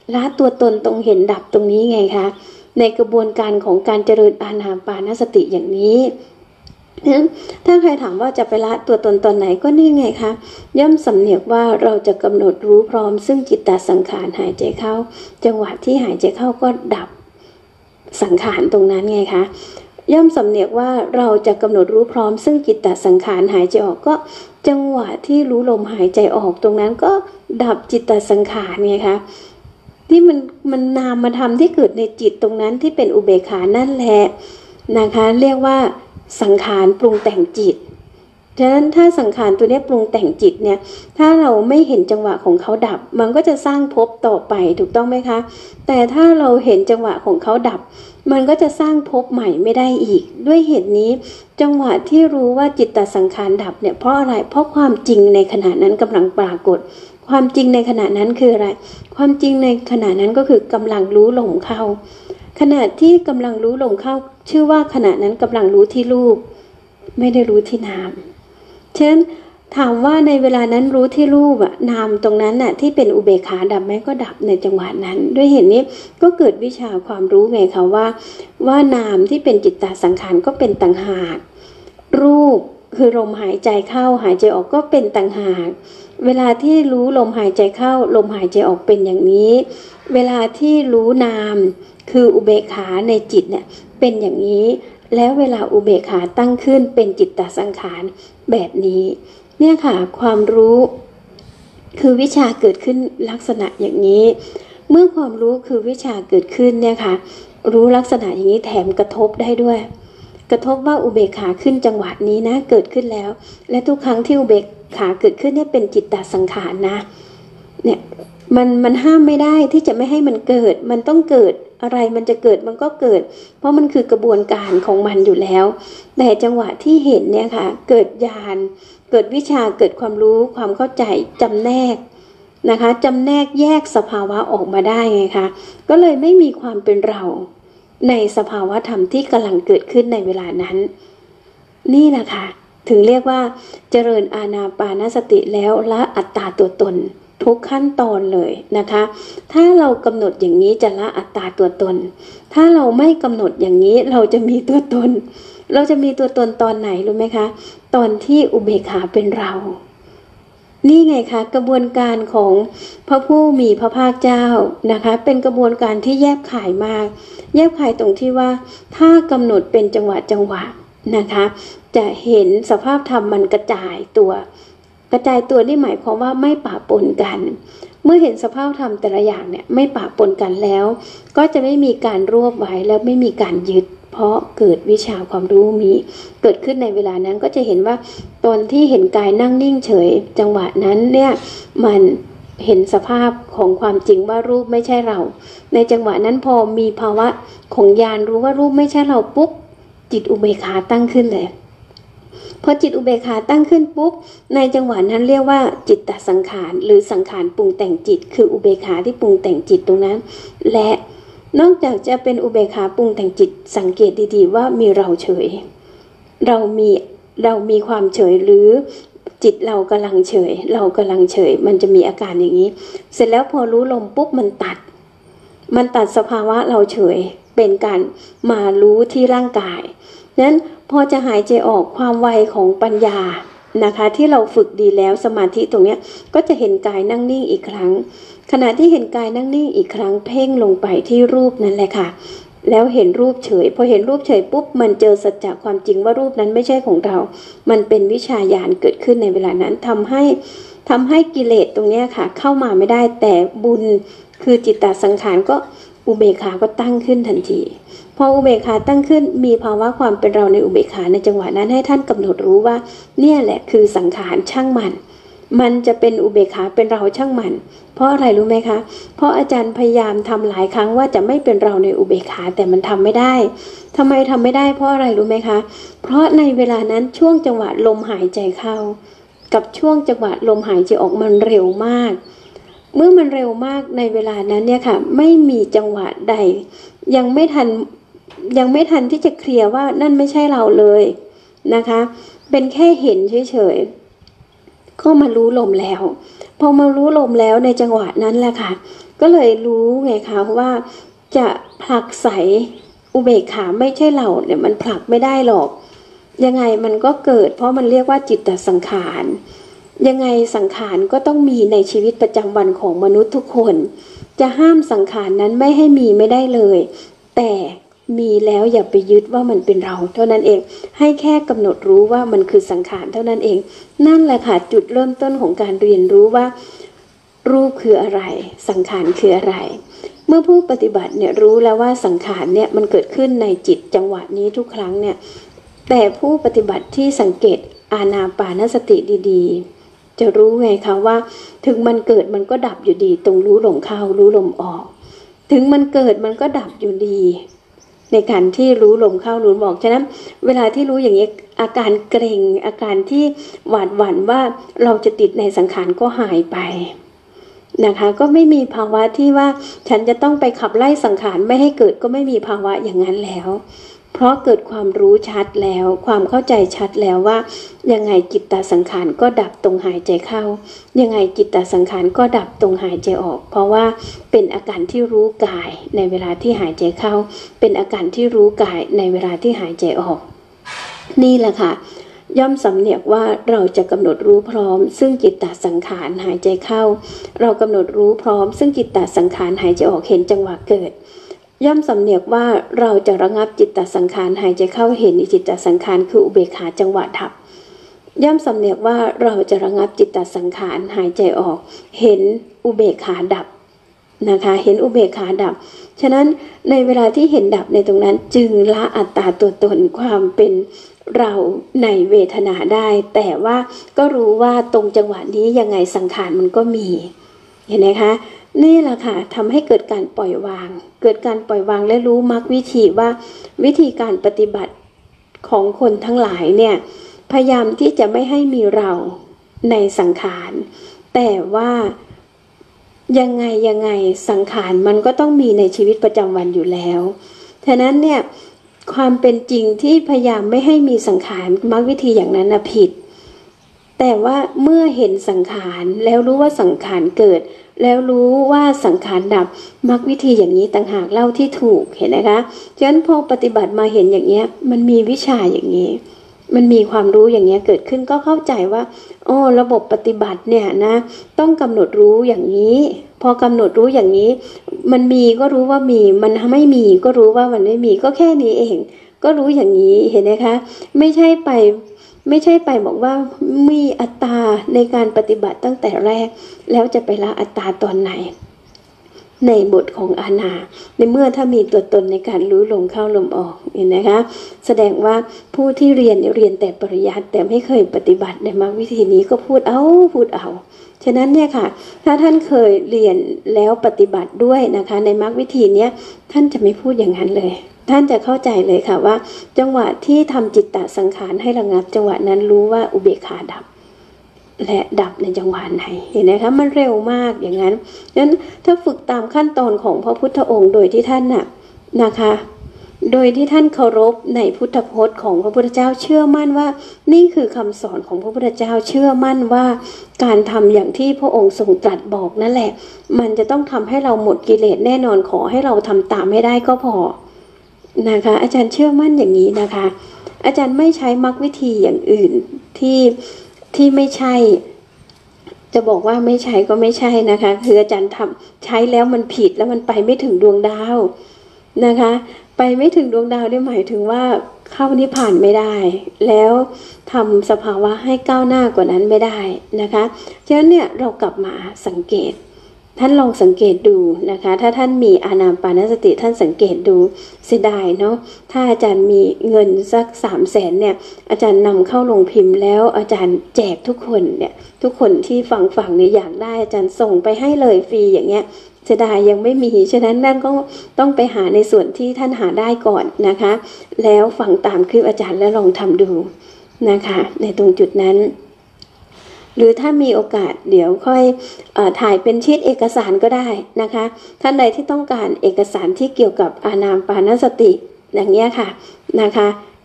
ละตัวตนตรงเห็นดับตรงนี้ไงคะในกระบวนการของการเจริญอานาปานสติอย่างนี้ถ้าใครถามว่าจะไปละตัวตนตอนไหนก็นี่ไงคะย่อมสำเนียกว่าเราจะกำหนดรู้พร้อมซึ่งจิตตสังขารหายใจเข้าจังหวะที่หายใจเข้าก็ดับสังขารตรงนั้นไงคะย่อมสำเนียกว่าเราจะกำหนดรู้พร้อมซึ่งจิตตสังขารหายใจออกก็จังหวะที่รู้ลมหายใจออกตรงนั้นก็ดับจิตตสังขารไงคะที่มันนามธรรมที่เกิดในจิตตรงนั้นที่เป็นอุเบกขานั่นแหละนะคะเรียกว่าสังขารปรุงแต่งจิตฉะนั้นถ้าสังขารตัวนี้ปรุงแต่งจิตเนี่ยถ้าเราไม่เห็นจังหวะของเขาดับมันก็จะสร้างภพต่อไปถูกต้องไหมคะแต่ถ้าเราเห็นจังหวะของเขาดับมันก็จะสร้างภพใหม่ไม่ได้อีกด้วยเหตุนี้จังหวะที่รู้ว่าจิตตสังขารดับเนี่ยเพราะอะไรเพราะความจริงในขณะนั้นกำลังปรากฏความจริงในขณะนั้นคืออะไรความจริงในขณะนั้นก็คือกำลังรู้ลมเข้าขณะที่กำลังรู้ลมเข้าชื่อว่าขณะนั้นกำลังรู้ที่รูปไม่ได้รู้ที่นามฉะนั้นถามว่าในเวลานั้นรู้ที่รูปนามตรงนั้นที่เป็นอุเบกขาดับไหมก็ดับในจังหวะนั้นด้วยเหตุนี้ก็เกิดวิชาความรู้ไงคะว่านามที่เป็นจิตตสังขารก็เป็นต่างหากรูปคือลมหายใจเข้าหายใจออกก็เป็นต่างหากเวลาที่รู้ลมหายใจเข้าลมหายใจออกเป็นอย่างนี้เวลาที่รู้นามคืออุเบกขาในจิตเนี่ยเป็นอย่างนี้แล้วเวลาอุเบกขาตั้งขึ้นเป็นจิตตสังขารแบบนี้เนี่ยค่ะความรู้คือวิชาเกิดขึ้นลักษณะอย่างนี้เมื่อความรู้คือวิชาเกิดขึ้นเนี่ยค่ะรู้ลักษณะอย่างนี้แถมกระทบได้ด้วยกระทบว่าอุเบกขาขึ้นจังหวะนี้นะเกิดขึ้นแล้วและทุกครั้งที่อุเบกขาเกิดขึ้นเนี่ยเป็นจิตตสังขารนะเนี่ยมันห้ามไม่ได้ที่จะไม่ให้มันเกิดมันต้องเกิดอะไรมันจะเกิดมันก็เกิดเพราะมันคือกระบวนการของมันอยู่แล้วแต่จังหวะที่เห็นเนี่ยค่ะเกิดญาณเกิดวิชาเกิดความรู้ความเข้าใจจำแนกนะคะจำแนกแยกสภาวะออกมาได้ไงคะก็เลยไม่มีความเป็นเราในสภาวะธรรมที่กำลังเกิดขึ้นในเวลานั้นนี่แหละค่ะถึงเรียกว่าเจริญอานาปานสติแล้วละอัตตาตัวตนทุกขั้นตอนเลยนะคะถ้าเรากำหนดอย่างนี้จะละอัตตาตัวตนถ้าเราไม่กำหนดอย่างนี้เราจะมีตัวตนเราจะมีตัวตนตอนไหนรู้ไหมคะตอนที่อุเบกขาเป็นเรานี่ไงคะกระบวนการของพระผู้มีพระภาคเจ้านะคะเป็นกระบวนการที่แยบขายมากแยบขายตรงที่ว่าถ้ากำหนดเป็นจังหวะนะคะจะเห็นสภาพธรรมมันกระจายตัวนี่หมายความว่าไม่ปะปนกันเมื่อเห็นสภาพธรรมแต่ละอย่างเนี่ยไม่ปะปนกันแล้วก็จะไม่มีการรวบไว้แล้วไม่มีการยึดเพราะเกิดวิชาความรู้มีเกิดขึ้นในเวลานั้นก็จะเห็นว่าตอนที่เห็นกายนั่งนิ่งเฉยจังหวะนั้นเนี่ยมันเห็นสภาพของความจริงว่ารูปไม่ใช่เราในจังหวะนั้นพอมีภาวะของญาณรู้ว่ารูปไม่ใช่เราปุ๊บจิตอุเบกขาตั้งขึ้นเลยพอจิตอุเบกขาตั้งขึ้นปุ๊บในจังหวะนั้นเรียกว่าจิตตสังขารหรือสังขารปรุงแต่งจิตคืออุเบกขาที่ปรุงแต่งจิตตรงนั้นและนอกจากจะเป็นอุเบกขาปรุงแต่งจิตสังเกตดีๆว่ามีเราเฉยเรามีความเฉยหรือจิตเรากำลังเฉยมันจะมีอาการอย่างนี้เสร็จแล้วพอรู้ลมปุ๊บมันตัดสภาวะเราเฉยเป็นการมารู้ที่ร่างกายนั้นพอจะหายใจออกความไวของปัญญานะคะที่เราฝึกดีแล้วสมาธิตรงนี้ก็จะเห็นกายนั่งนิ่งอีกครั้งขณะที่เห็นกายนั่งนิ่งอีกครั้งเพ่งลงไปที่รูปนั้นแหละค่ะแล้วเห็นรูปเฉยพอเห็นรูปเฉยปุ๊บมันเจอสัจจะความจริงว่ารูปนั้นไม่ใช่ของเรามันเป็นวิชาญาณเกิดขึ้นในเวลานั้นทำให้กิเลสตรงนี้ค่ะเข้ามาไม่ได้แต่บุญคือจิตตสังขารก็อุเบกขาก็ตั้งขึ้นทันทีพออุเบกขาตั้งขึ้นมีภาวะความเป็นเราในอุเบกขาในจังหวะนั้นให้ท่านกำหนดรู้ว่าเนี่ยแหละคือสังขารช่างมันจะเป็นอุเบกขาเป็นเราช่างมันเพราะอะไรรู้ไหมคะเพราะอาจารย์พยายามทำหลายครั้งว่าจะไม่เป็นเราในอุเบกขาแต่มันทำไม่ได้ทำไมทำไม่ได้เพราะอะไรรู้ไหมคะเพราะในเวลานั้นช่วงจังหวะลมหายใจเข้ากับช่วงจังหวะลมหายใจออกมันเร็วมากเมื่อมันเร็วมากในเวลานั้นเนี่ยค่ะไม่มีจังหวะใดยังไม่ทันที่จะเคลียร์ว่านั่นไม่ใช่เราเลยนะคะเป็นแค่เห็นเฉยก็มารู้ลมแล้วพอมารู้ลมแล้วในจังหวะนั้นแหละค่ะก็เลยรู้ไงคะว่าจะผลักไสอุเบกขาไม่ใช่เราเนี่ยมันผลักไม่ได้หรอกยังไงมันก็เกิดเพราะมันเรียกว่าจิตตสังขารยังไงสังขารก็ต้องมีในชีวิตประจำวันของมนุษย์ทุกคนจะห้ามสังขารนั้นไม่ให้มีไม่ได้เลยแต่มีแล้วอย่าไปยึดว่ามันเป็นเราเท่านั้นเองให้แค่กำหนดรู้ว่ามันคือสังขารเท่านั้นเองนั่นแหละค่ะจุดเริ่มต้นของการเรียนรู้ว่ารูปคืออะไรสังขารคืออะไรเมื่อผู้ปฏิบัติเนี่ยรู้แล้วว่าสังขารเนี่ยมันเกิดขึ้นในจิตจังหวะนี้ทุกครั้งเนี่ยแต่ผู้ปฏิบัติที่สังเกตอานาปานสติดีๆจะรู้ไงคะว่าถึงมันเกิดมันก็ดับอยู่ดีตรงรู้ลมเข้ารู้ลมออกถึงมันเกิดมันก็ดับอยู่ดีในการที่รู้ลมเข้ารู้ลมออกฉะนั้นเวลาที่รู้อย่างนี้อาการเกร็งอาการที่หวาดหวั่นว่าเราจะติดในสังขารก็หายไปนะคะก็ไม่มีภาวะที่ว่าฉันจะต้องไปขับไล่สังขารไม่ให้เกิดก็ไม่มีภาวะอย่างนั้นแล้วเพราะเกิดความรู้ชัดแล้วความเข้าใจชัดแล้วว่ายังไงจิตตสังขารก็ดับตรงหายใจเข้ายังไงจิตตสังขารก็ดับตรงหายใจออกเพราะว่าเป็นอาการที่รู้กายในเวลาที่หายใจเข้าเป็นอาการที่รู้กายในเวลาที่หายใจออกนี่แหละค่ะย่อมสำเนียกว่าเราจะกำหนดรู้พร้อมซึ่งจิตตสังขารหายใจเข้าเรากำหนดรู้พร้อมซึ่งจิตตสังขารหายใจออกเห็นจังหวะเกิดย่อมสำเนียกว่าเราจะระงับจิตตสังขารหายใจเข้าเห็นจิตตสังขารคืออุเบกขาจังหวะดับย่อมสำเนียกว่าเราจะระงับจิตตสังขารหายใจออกเห็นอุเบกขาดับนะคะเห็นอุเบกขาดับฉะนั้นในเวลาที่เห็นดับในตรงนั้นจึงละอัตตาตัวตนความเป็นเราในเวทนาได้แต่ว่าก็รู้ว่าตรงจังหวะนี้ยังไงสังขารมันก็มีเห็นไหมคะนี่แหละค่ะทำให้เกิดการปล่อยวางเกิดการปล่อยวางและรู้มรรควิธีว่าวิธีการปฏิบัติของคนทั้งหลายเนี่ยพยายามที่จะไม่ให้มีเราในสังขารแต่ว่ายังไงสังขารมันก็ต้องมีในชีวิตประจำวันอยู่แล้วฉะนั้นเนี่ยความเป็นจริงที่พยายามไม่ให้มีสังขารมรรควิธีอย่างนั้นนะผิดแต่ว่าเมื่อเห็นสังขารแล้วรู้ว่าสังขารเกิดแล้วรู้ว่าสังขารดับมรรควิธีอย่างนี้ต่างหากเล่าที่ถูกเห็นนะคะฉะนั้นพอปฏิบัติมาเห็นอย่างเงี้ยมันมีวิชาอย่างนี้มันมีความรู้อย่างเงี้ยเกิดขึ้นก็เข้าใจว่าอ๋อระบบปฏิบัติเนี่ยนะต้องกำหนดรู้อย่างนี้พอกำหนดรู้อย่างนี้มันมีก็รู้ว่ามีมันไม่มีก็รู้ว่ามันไม่มีก็แค่นี้เองก็รู้อย่างนี้เห็นไหมคะไม่ใช่ไปบอกว่ามีอัตตาในการปฏิบัติตั้งแต่แรกแล้วจะไปละอัตตาตอนไหนในบทของอานาในเมื่อถ้ามีตัวตนในการรู้ลมเข้าลมออกเห็นนะคะแสดงว่าผู้ที่เรียนแต่ปริยัติแต่ไม่เคยปฏิบัติในมรรควิธีนี้ก็พูดเอาฉะนั้นเนี่ยค่ะถ้าท่านเคยเรียนแล้วปฏิบัติด้วยนะคะในมรรควิธีนี้ท่านจะไม่พูดอย่างนั้นเลยท่านจะเข้าใจเลยค่ะว่าจังหวะที่ทำจิตตสังขารให้ระงับจังหวะนั้นรู้ว่าอุเบกขาดับและดับในจังหวะไหนเห็นไหมคะมันเร็วมากอย่างนั้นงั้นถ้าฝึกตามขั้นตอนของพระพุทธองค์โดยที่ท่านนะคะโดยที่ท่านเคารพในพุทธพจน์ของพระพุทธเจ้าเชื่อมั่นว่านี่คือคำสอนของพระพุทธเจ้าเชื่อมั่นว่าการทำอย่างที่พระองค์ทรงตรัสบอกนั่นแหละมันจะต้องทำให้เราหมดกิเลสแน่นอนขอให้เราทำตามให้ได้ก็พอนะคะอาจารย์เชื่อมั่นอย่างนี้นะคะอาจารย์ไม่ใช้มรรควิธีอย่างอื่นที่ไม่ใช่จะบอกว่าไม่ใช้ก็ไม่ใช่นะคะคืออาจารย์ใช้แล้วมันผิดแล้วมันไปไม่ถึงดวงดาวนะคะไปไม่ถึงดวงดาวได้หมายถึงว่าเข้านิพพานไม่ได้แล้วทำสภาวะให้ก้าวหน้ากว่านั้นไม่ได้นะคะฉะนั้นเนี่ยเรากลับมาสังเกตท่านลองสังเกตดูนะคะถ้าท่านมีอานาปานสติท่านสังเกตดูเสียดายเนาะถ้าอาจารย์มีเงินสัก300,000เนี่ยอาจารย์นำเข้าลงพิมพ์แล้วอาจารย์แจกทุกคนเนี่ยทุกคนที่ฟังเนี่ยอยากได้อาจารย์ส่งไปให้เลยฟรีอย่างเงี้ยเสียดายยังไม่มีฉะนั้นนั่นก็ต้องไปหาในส่วนที่ท่านหาได้ก่อนนะคะแล้วฟังตามคลิปอาจารย์แล้วลองทำดูนะคะในตรงจุดนั้นหรือถ้ามีโอกาสเดี๋ยวค่อยถ่ายเป็นชีทเอกสารก็ได้นะคะท่านใดที่ต้องการเอกสารที่เกี่ยวกับอานาปานสติอย่างเงี้ยค่ะนะคะ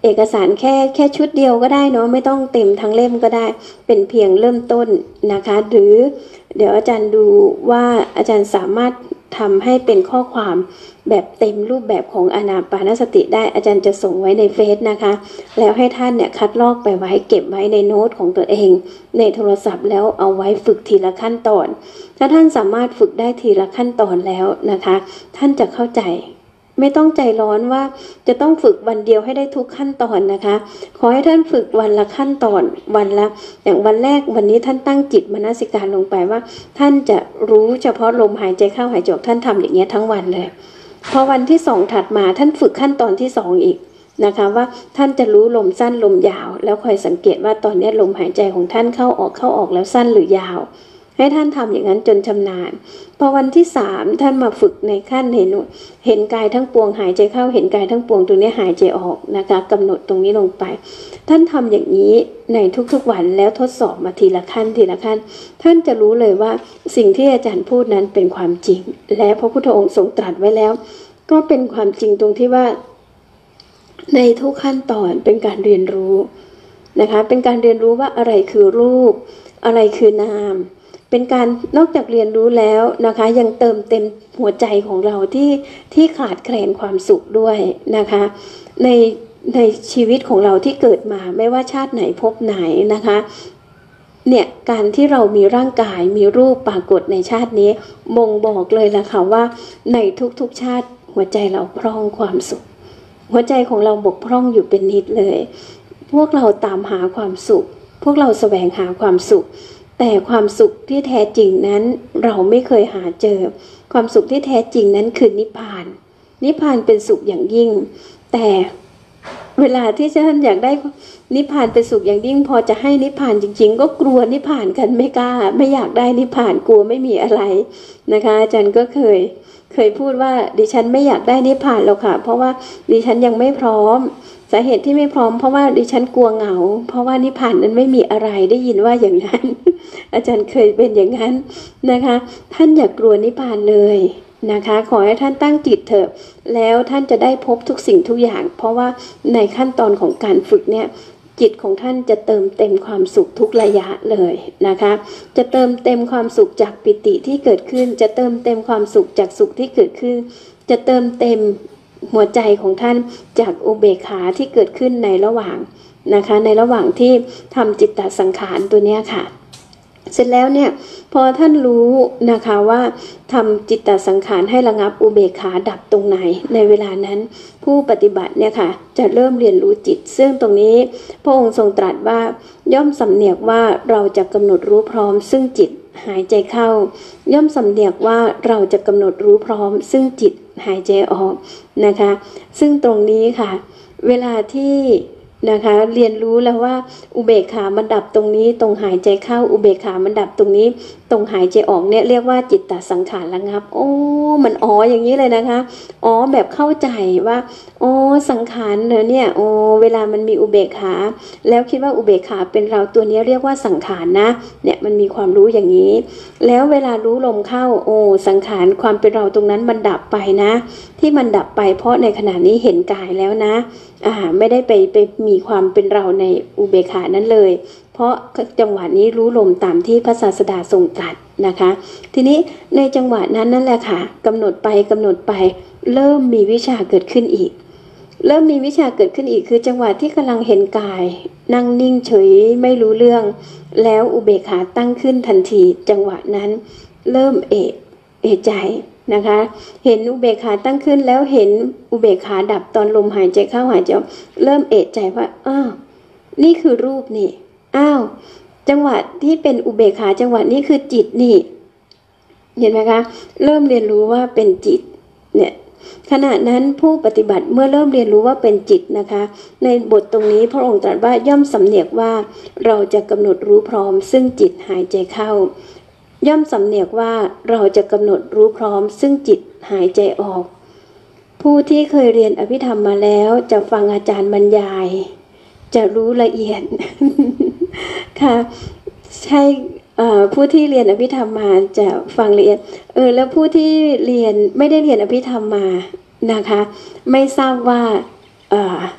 เอกสารแค่ชุดเดียวก็ได้เนาะไม่ต้องเต็มทั้งเล่มก็ได้เป็นเพียงเริ่มต้นนะคะหรือเดี๋ยวอาจารย์ดูว่าอาจารย์สามารถทำให้เป็นข้อความแบบเต็มรูปแบบของอานาปานสติได้อาจารย์จะส่งไว้ในเฟซนะคะแล้วให้ท่านเนี่ยคัดลอกไปไว้เก็บไว้ในโน้ตของตัวเองในโทรศัพท์แล้วเอาไว้ฝึกทีละขั้นตอนถ้าท่านสามารถฝึกได้ทีละขั้นตอนแล้วนะคะท่านจะเข้าใจไม่ต้องใจร้อนว่าจะต้องฝึกวันเดียวให้ได้ทุกขั้นตอนนะคะขอให้ท่านฝึกวันละขั้นตอนวันละอย่างวันแรกวันนี้ท่านตั้งจิตมนสิการลงไปว่าท่านจะรู้เฉพาะลมหายใจเข้าหายใจออกท่านทำอย่างเงี้ยทั้งวันเลยพอวันที่2ถัดมาท่านฝึกขั้นตอนที่2อีกนะคะว่าท่านจะรู้ลมสั้นลมยาวแล้วคอยสังเกตว่าตอนนี้ลมหายใจของท่านเข้าออกแล้วสั้นหรือยาวให้ท่านทำอย่างนั้นจนชำนาญพอวันที่3ท่านมาฝึกในขั้นเห็นกายทั้งปวงหายใจเข้าเห็นกายทั้งปวงตรงนี้หายใจออกนะคะกำหนดตรงนี้ลงไปท่านทำอย่างนี้ในทุกๆวันแล้วทดสอบมาทีละขั้นทีละขั้นท่านจะรู้เลยว่าสิ่งที่อาจารย์พูดนั้นเป็นความจริงและพระพุทธองค์ทรงตรัสไว้แล้วก็เป็นความจริงตรงที่ว่าในทุกขั้นตอนเป็นการเรียนรู้นะคะเป็นการเรียนรู้ว่าอะไรคือรูปอะไรคือนามเป็นการนอกจากเรียนรู้แล้วนะคะยังเติมเต็มหัวใจของเราที่ขาดแคลนความสุขด้วยนะคะในชีวิตของเราที่เกิดมาไม่ว่าชาติไหนภพไหนนะคะเนี่ยการที่เรามีร่างกายมีรูปปรากฏในชาตินี้บ่งบอกเลยล่ะค่ะว่าในทุกๆชาติหัวใจเราพร่องความสุขหัวใจของเราบกพร่องอยู่เป็นนิดเลยพวกเราตามหาความสุขพวกเราแสวงหาความสุขแต่ความสุขที่แท้จริงนั้นเราไม่เคยหาเจอความสุขที่แท้จริงนั้นคือนิพพานนิพพานเป็นสุขอย่างยิ่งแต่เวลาที่ท่านอยากได้นิพพานเป็นสุขอย่างยิ่งพอจะให้นิพพานจริงๆก็กลัวนิพพานกันไม่กล้าไม่อยากได้นิพพานกลัวไม่มีอะไรนะคะอาจารย์ก็เคยพูดว่าดิฉันไม่อยากได้นิพพานหรอกค่ะเพราะว่าดิฉันยังไม่พร้อมสาเหตุที่ไม่พร้อมเพราะว่าดิฉันกลัวเหงาเพราะว่านิพพานนั้นไม่มีอะไรได้ยินว่าอย่างนั้น อาจารย์เคยเป็นอย่างนั้นนะคะท่านอย่ากลัวนิพพานเลยนะคะขอให้ท่านตั้งจิตเถอะแล้วท่านจะได้พบทุกสิ่งทุกอย่างเพราะว่าในขั้นตอนของการฝึกเนี่ยจิตของท่านจะเติมเต็มความสุขทุกระยะเลยนะคะจะเติมเต็มความสุขจากปิติที่เกิดขึ้นจะเติมเต็มความสุขจากสุขที่เกิดขึ้นจะเติมเต็มหัวใจของท่านจากอุเบกขาที่เกิดขึ้นในระหว่างนะคะในระหว่างที่ทำจิตตสังขารตัวเนี้ยค่ะเสร็จแล้วเนี่ยพอท่านรู้นะคะว่าทำจิตตสังขารให้ระงับอุเบกขาดับตรงไหนในเวลานั้นผู้ปฏิบัติเนี่ยค่ะจะเริ่มเรียนรู้จิตซึ่งตรงนี้พระองค์ทรงตรัสว่าย่อมสำเนียกว่าเราจะกำหนดรู้พร้อมซึ่งจิตหายใจเข้าย่อมสำเนียกว่าเราจะกำหนดรู้พร้อมซึ่งจิตหายใจออกนะคะซึ่งตรงนี้ค่ะเวลาที่นะคะเรียนรู้แล้วว่าอุเบกขามันดับตรงนี้ตรงหายใจเข้าอุเบกขามันดับตรงนี้ตรงหายใจออกเนี่ยเรียกว่าจิตตสังขารระงับโอ้มันอ๋ออย่างนี้เลยนะคะอ๋อแบบเข้าใจว่าอ๋อสังขารเนี่ยโอ้เวลามันมีอุเบกขาแล้วคิดว่าอุเบกขาเป็นเราตัวนี้เรียกว่าสังขารนะเนี่ยมันมีความรู้อย่างนี้แล้วเวลารู้ลมเข้าโอ้สังขารความเป็นเราตรงนั้นมันดับไปนะที่มันดับไปเพราะในขณะนี้เห็นกายแล้วนะไม่ได้ไปมีความเป็นเราในอุเบกขานั้นเลยเพราะจังหวะนี้รู้ลมตามที่พระศาสดาทรงตรัสนะคะทีนี้ในจังหวะนั้นนั่นแหละค่ะกำหนดไปเริ่มมีวิชาเกิดขึ้นอีกเริ่มมีวิชาเกิดขึ้นอีกคือจังหวะที่กำลังเห็นกายนั่งนิ่งเฉยไม่รู้เรื่องแล้วอุเบกขาตั้งขึ้นทันทีจังหวะนั้นเริ่มเอะใจนะคะเห็นอุเบกขาตั้งขึ้นแล้วเห็นอุเบกขาดับตอนลมหายใจเข้าหายใจออกเริ่มเอะใจว่านี่คือรูปนี่จังหวะที่เป็นอุเบกขาจังหวะนี้คือจิตนี่เห็นไหมคะเริ่มเรียนรู้ว่าเป็นจิตเนี่ยขณะนั้นผู้ปฏิบัติเมื่อเริ่มเรียนรู้ว่าเป็นจิตนะคะในบทตรงนี้พระองค์ตรัสว่าย่อมสำเนียกว่าเราจะกำหนดรู้พร้อมซึ่งจิตหายใจเข้าย่อมสำเนียกว่าเราจะกำหนดรู้พร้อมซึ่งจิตหายใจออกผู้ที่เคยเรียนอภิธรรมมาแล้วจะฟังอาจารย์บรรยายจะรู้ละเอียด ค่ะใช่ผู้ที่เรียนอภิธรรมมาจะฟังละเอียดแล้วผู้ที่เรียนไม่ได้เรียนอภิธรรมมานะคะไม่ทราบว่า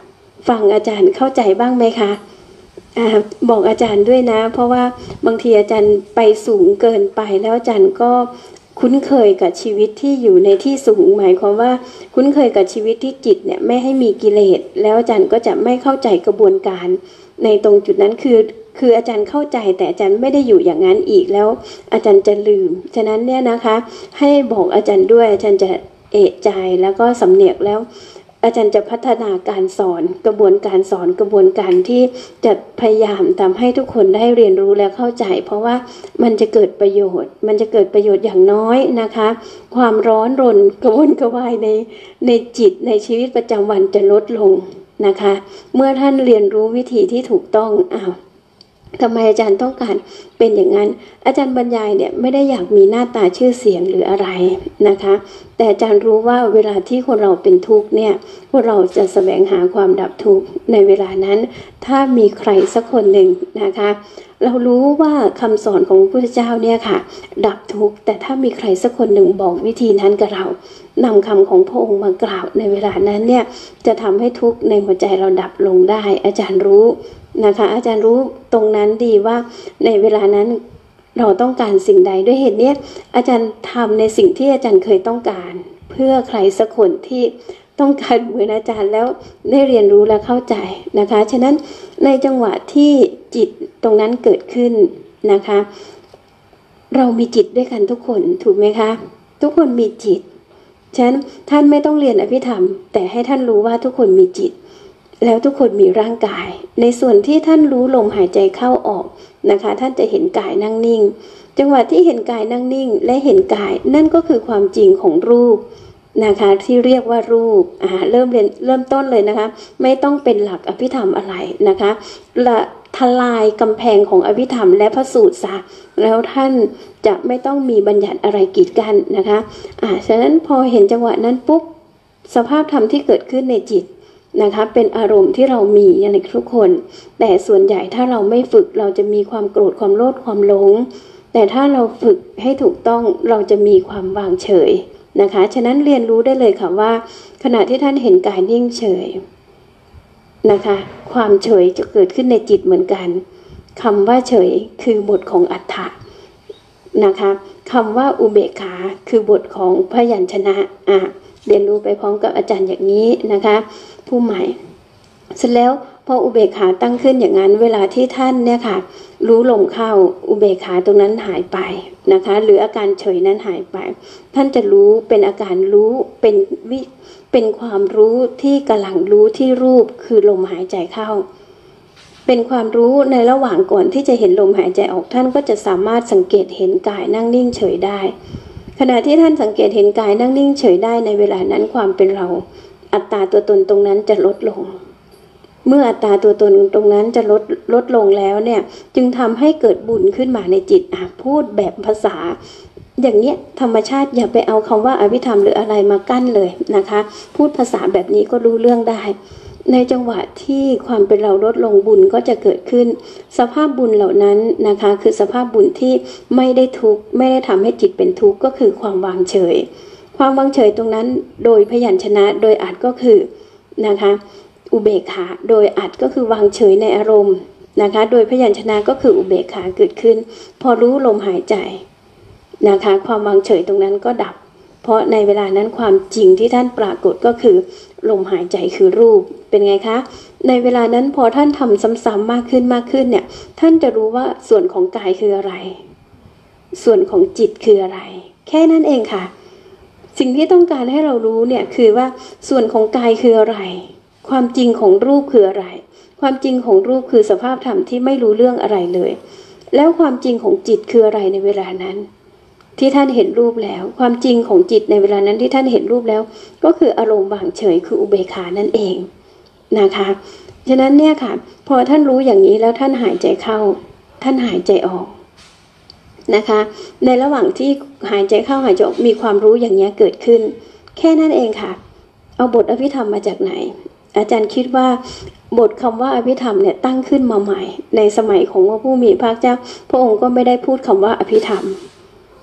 ฟังอาจารย์เข้าใจบ้างไหมคะบอกอาจารย์ด้วยนะเพราะว่าบางทีอาจารย์ไปสูงเกินไปแล้วอาจารย์ก็คุ้นเคยกับชีวิตที่อยู่ในที่สูงหมายความว่าคุ้นเคยกับชีวิตที่จิตเนี่ยไม่ให้มีกิเลสแล้วอาจารย์ก็จะไม่เข้าใจกระบวนการในตรงจุดนั้นคืออาจารย์เข้าใจแต่อาจารย์ไม่ได้อยู่อย่างนั้นอีกแล้วอาจารย์จะลืมฉะนั้นเนี่ยนะคะให้บอกอาจารย์ด้วยอาจารย์จะเอะใจแล้วก็สำเนียกแล้วอาจารย์จะพัฒนาการสอนกระบวนการสอนกระบวนการที่จะพยายามทำให้ทุกคนได้เรียนรู้และเข้าใจเพราะว่ามันจะเกิดประโยชน์อย่างน้อยนะคะความร้อนรนกระวนกระวายในจิตในชีวิตประจำวันจะลดลงนะคะเมื่อท่านเรียนรู้วิธีที่ถูกต้องทำไมอาจารย์ต้องการเป็นอย่างนั้นอาจารย์บรรยายเนี่ยไม่ได้อยากมีหน้าตาชื่อเสียงหรืออะไรนะคะแต่อาจารย์รู้ว่าเวลาที่คนเราเป็นทุกข์เนี่ยพวกเราจะแสวงหาความดับทุกข์ในเวลานั้นถ้ามีใครสักคนหนึ่งนะคะเรารู้ว่าคำสอนของพระพุทธเจ้าเนี่ยค่ะดับทุกข์แต่ถ้ามีใครสักคนหนึ่งบอกวิธีนั้นกับเรานำคำของพระองค์มากล่าวในเวลานั้นเนี่ยจะทำให้ทุกข์ในหัวใจเราดับลงได้อาจารย์รู้นะคะอาจารย์รู้ตรงนั้นดีว่าในเวลานั้นเราต้องการสิ่งใดด้วยเหตุนี้อาจารย์ทำในสิ่งที่อาจารย์เคยต้องการเพื่อใครสักคนที่ต้องการเหมือนอาจารย์แล้วได้เรียนรู้และเข้าใจนะคะฉะนั้นในจังหวะที่จิตตรงนั้นเกิดขึ้นนะคะเรามีจิตด้วยกันทุกคนถูกไหมคะทุกคนมีจิตฉะนั้นท่านไม่ต้องเรียนอภิธรรมแต่ให้ท่านรู้ว่าทุกคนมีจิตแล้วทุกคนมีร่างกายในส่วนที่ท่านรู้ลมหายใจเข้าออกนะคะท่านจะเห็นกายนั่งนิ่งจังหวะที่เห็นกายนั่งนิ่งและเห็นกายนั่นก็คือความจริงของรูปนะคะที่เรียกว่ารูปเริ่มต้นเลยนะคะไม่ต้องเป็นหลักอภิธรรมอะไรนะคะละทลายกำแพงของอภิธรรมและพระสูตรซะแล้วท่านจะไม่ต้องมีบัญญัติอะไรกีดกันนะคะฉะนั้นพอเห็นจังหวะนั้นปุ๊บสภาพธรรมที่เกิดขึ้นในจิตนะคะเป็นอารมณ์ที่เรามีในทุกคนแต่ส่วนใหญ่ถ้าเราไม่ฝึกเราจะมีความโกรธความโลภความหลงแต่ถ้าเราฝึกให้ถูกต้องเราจะมีความวางเฉยนะคะฉะนั้นเรียนรู้ได้เลยค่ะว่าขณะที่ท่านเห็นกายนิ่งเฉยนะคะความเฉยจะเกิดขึ้นในจิตเหมือนกันคำว่าเฉยคือบทของอัฏฐะนะคะคำว่าอุเบกขาคือบทของพยัญชนะเรียนรู้ไปพร้อมกับอาจารย์อย่างนี้นะคะผู้ใหม่เสร็จแล้วพออุเบกขาตั้งขึ้นอย่างนั้นเวลาที่ท่านเนี่ยค่ะรู้ลมเข้าอุเบกขาตรงนั้นหายไปนะคะหรืออาการเฉยนั้นหายไปท่านจะรู้เป็นอาการรู้เป็นความรู้ที่กำลังรู้ที่รูปคือลมหายใจเข้าเป็นความรู้ในระหว่างก่อนที่จะเห็นลมหายใจออกท่านก็จะสามารถสังเกตเห็นกายนั่งนิ่งเฉยได้ขณะที่ท่านสังเกตเห็นกายนั่งนิ่งเฉยได้ในเวลานั้นความเป็นเราอัตตาตัวตนตรงนั้นจะลดลงเมื่ออัตตาตัวตนตรงนั้นจะลดลงแล้วเนี่ยจึงทำให้เกิดบุญขึ้นมาในจิตพูดแบบภาษาอย่างเนี้ยธรรมชาติอย่าไปเอาคำว่าอภิธรรมหรืออะไรมากั้นเลยนะคะพูดภาษาแบบนี้ก็รู้เรื่องได้ในจังหวะที่ความเป็นเราลดลงบุญก็จะเกิดขึ้นสภาพบุญเหล่านั้นนะคะคือสภาพบุญที่ไม่ได้ทุกข์ไม่ได้ทำให้จิตเป็นทุกข์ก็คือความวางเฉยความวางเฉยตรงนั้นโดยพยัญชนะโดยอัดก็คือนะคะอุเบกขาโดยอัดก็คือวางเฉยในอารมณ์นะคะโดยพยัญชนะก็คืออุเบกขาเกิดขึ้นพอรู้ลมหายใจนะคะความวางเฉยตรงนั้นก็ดับเพราะในเวลานั้นความจริงที่ท่านปรากฏก็คือลมหายใจคือรูปเป็นไงคะในเวลานั้นพอท่านทำซ้ำๆมากขึ้นเนี่ยท่านจะรู้ว่าส่วนของกายคืออะไรส่วนของจิตคืออะไรแค่นั้นเองค่ะสิ่งที่ต้องการให้เรารู้เนี่ยคือว่าส่วนของกายคืออะไรความจริงของรูปคืออะไรความจริงของรูปคือสภาพธรรมที่ไม่รู้เรื่องอะไรเลยแล้วความจริงของจิตคืออะไรในเวลานั้นที่ท่านเห็นรูปแล้วความจริงของจิตในเวลานั้นที่ท่านเห็นรูปแล้วก็คืออารมณ์วางเฉยคืออุเบกขานั่นเองนะคะฉะนั้นเนี่ยค่ะพอท่านรู้อย่างนี้แล้วท่านหายใจเข้าท่านหายใจออกนะคะในระหว่างที่หายใจเข้าหายใจออกมีความรู้อย่างนี้เกิดขึ้นแค่นั้นเองค่ะเอาบทอภิธรรมมาจากไหนอาจารย์คิดว่าบทคำว่าอภิธรรมเนี่ยตั้งขึ้นมาใหม่ในสมัยของพระผู้มีพระเจ้าพระองค์ก็ไม่ได้พูดคำว่าอภิธรรม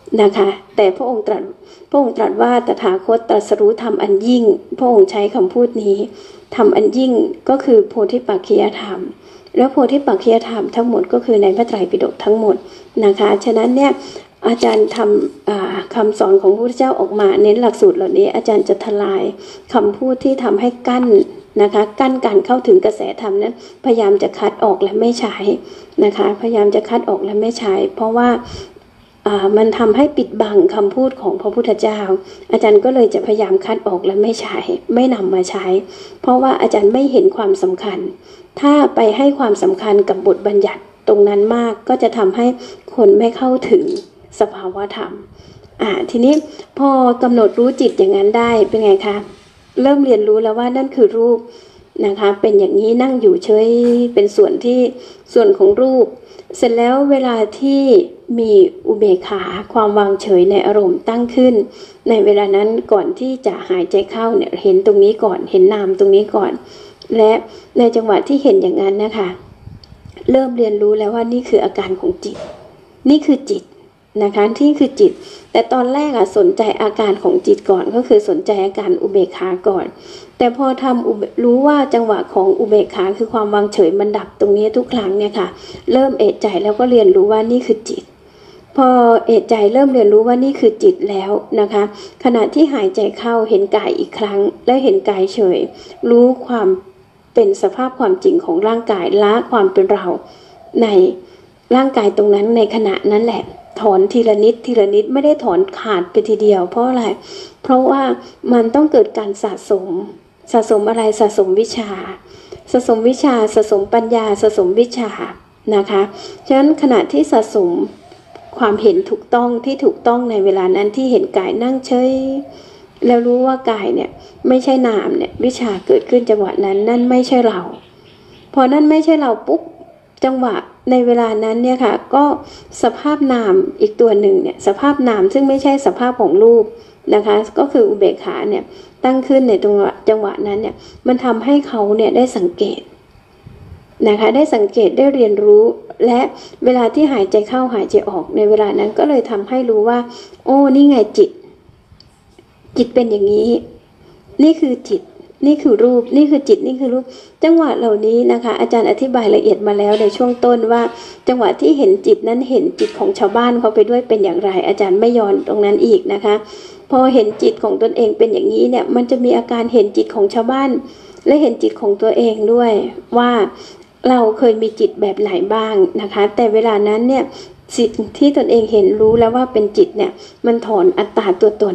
นะคะแต่พระองค์ตรัสว่าตถาคตตรัสรู้ธรรมอันยิ่งพระองค์ใช้คำพูดนี้ธรรมอันยิ่งก็คือโพธิปักขิยธรรมแล้วโพธิปักขิยธรรมทั้งหมดก็คือในพระไตรปิฎกทั้งหมดนะคะฉะนั้นเนี่ยอาจารย์ทำคำสอนของพระพุทธเจ้าออกมาเน้นหลักสูตรเหล่านี้อาจารย์จะทลายคำพูดที่ทำให้กั้นนะคะกั้นการเข้าถึงกระแสธรรมนั้นพยายามจะคัดออกและไม่ใช้นะคะพยายามจะคัดออกและไม่ใช้เพราะว่ามันทำให้ปิดบังคำพูดของพระพุทธเจ้าอาจารย์ก็เลยจะพยายามคัดออกและไม่ใช้ไม่นำมาใช้เพราะว่าอาจารย์ไม่เห็นความสำคัญถ้าไปให้ความสำคัญกับบทบัญญัติตรงนั้นมากก็จะทำให้คนไม่เข้าถึงสภาวะธรรมทีนี้พอกำหนดรู้จิตอย่างนั้นได้เป็นไงคะเริ่มเรียนรู้แล้วว่านั่นคือรูปนะคะเป็นอย่างนี้นั่งอยู่เฉยเป็นส่วนของรูปเสร็จแล้วเวลาที่มีอุเบกขาความวางเฉยในอารมณ์ตั้งขึ้นในเวลานั้นก่อนที่จะหายใจเข้าเนี่ยเห็นตรงนี้ก่อนเห็นนามตรงนี้ก่อนและในจังหวะที่เห็นอย่างนั้นนะคะเริ่มเรียนรู้แล้วว่านี่คืออาการของจิตนี่คือจิตนะคะที่คือจิตแต่ตอนแรกสนใจอาการของจิตก่อนก็คือสนใจอาการอุเบกขาก่อนแต่พอรู้ว่าจังหวะของอุเบกขาคือความวางเฉยมันดับตรงนี้ทุกครั้งเนี่ยค่ะเริ่มเอะใจแล้วก็เรียนรู้ว่านี่คือจิตพอเอะใจเริ่มเรียนรู้ว่านี่คือจิตแล้วนะคะขณะที่หายใจเข้าเห็นกายอีกครั้งแล้วเห็นกายเฉยรู้ความเป็นสภาพความจริงของร่างกายละความเป็นเราในร่างกายตรงนั้นในขณะนั้นแหละถอนทีละนิดทีละนิดไม่ได้ถอนขาดไปทีเดียวเพราะอะไรเพราะว่ามันต้องเกิดการสะสมอะไรสะสมวิชาสะสมวิชาสะสมปัญญาสะสมวิชานะคะฉะนั้นขณะที่สะสมความเห็นถูกต้องที่ถูกต้องในเวลานั้นที่เห็นกายนั่งเฉยแล้วรู้ว่ากายเนี่ยไม่ใช่นามเนี่ยวิชาเกิดขึ้นจังหวะนั้นนั่นไม่ใช่เราพอนั่นไม่ใช่เราปุ๊บจังหวะในเวลานั้นเนี่ยค่ะก็สภาพนามอีกตัวหนึ่งเนี่ยสภาพนามซึ่งไม่ใช่สภาพของรูปนะคะก็คืออุเบกขาเนี่ยตั้งขึ้นในจังหวะนั้นเนี่ยมันทำให้เขาเนี่ยได้สังเกตนะคะได้สังเกตได้เรียนรู้และเวลาที่หายใจเข้าหายใจออกในเวลานั้นก็เลยทำให้รู้ว่าโอ้นี่ไงจิตเป็นอย่างนี้นี่คือจิตนี่คือรูปนี่คือจิตนี่คือรูปจังหวะเหล่านี้นะคะอาจารย์อธิบายละเอียดมาแล้วในช่วงต้นว่าจังหวะที่เห็นจิตนั้นเห็นจิตของชาวบ้านเขาไปด้วยเป็นอย่างไรอาจารย์ไม่ย้อนตรงนั้นอีกนะคะพอเห็นจิตของตนเองเป็นอย่างนี้เนี่ยมันจะมีอาการเห็นจิตของชาวบ้านและเห็นจิตของตัวเองด้วยว่าเราเคยมีจิตแบบไหนบ้างนะคะแต่เวลานั้นเนี่ยสิ่งที่ตนเองเห็นรู้แล้วว่าเป็นจิตเนี่ยมันถอนอัตตาตัวตน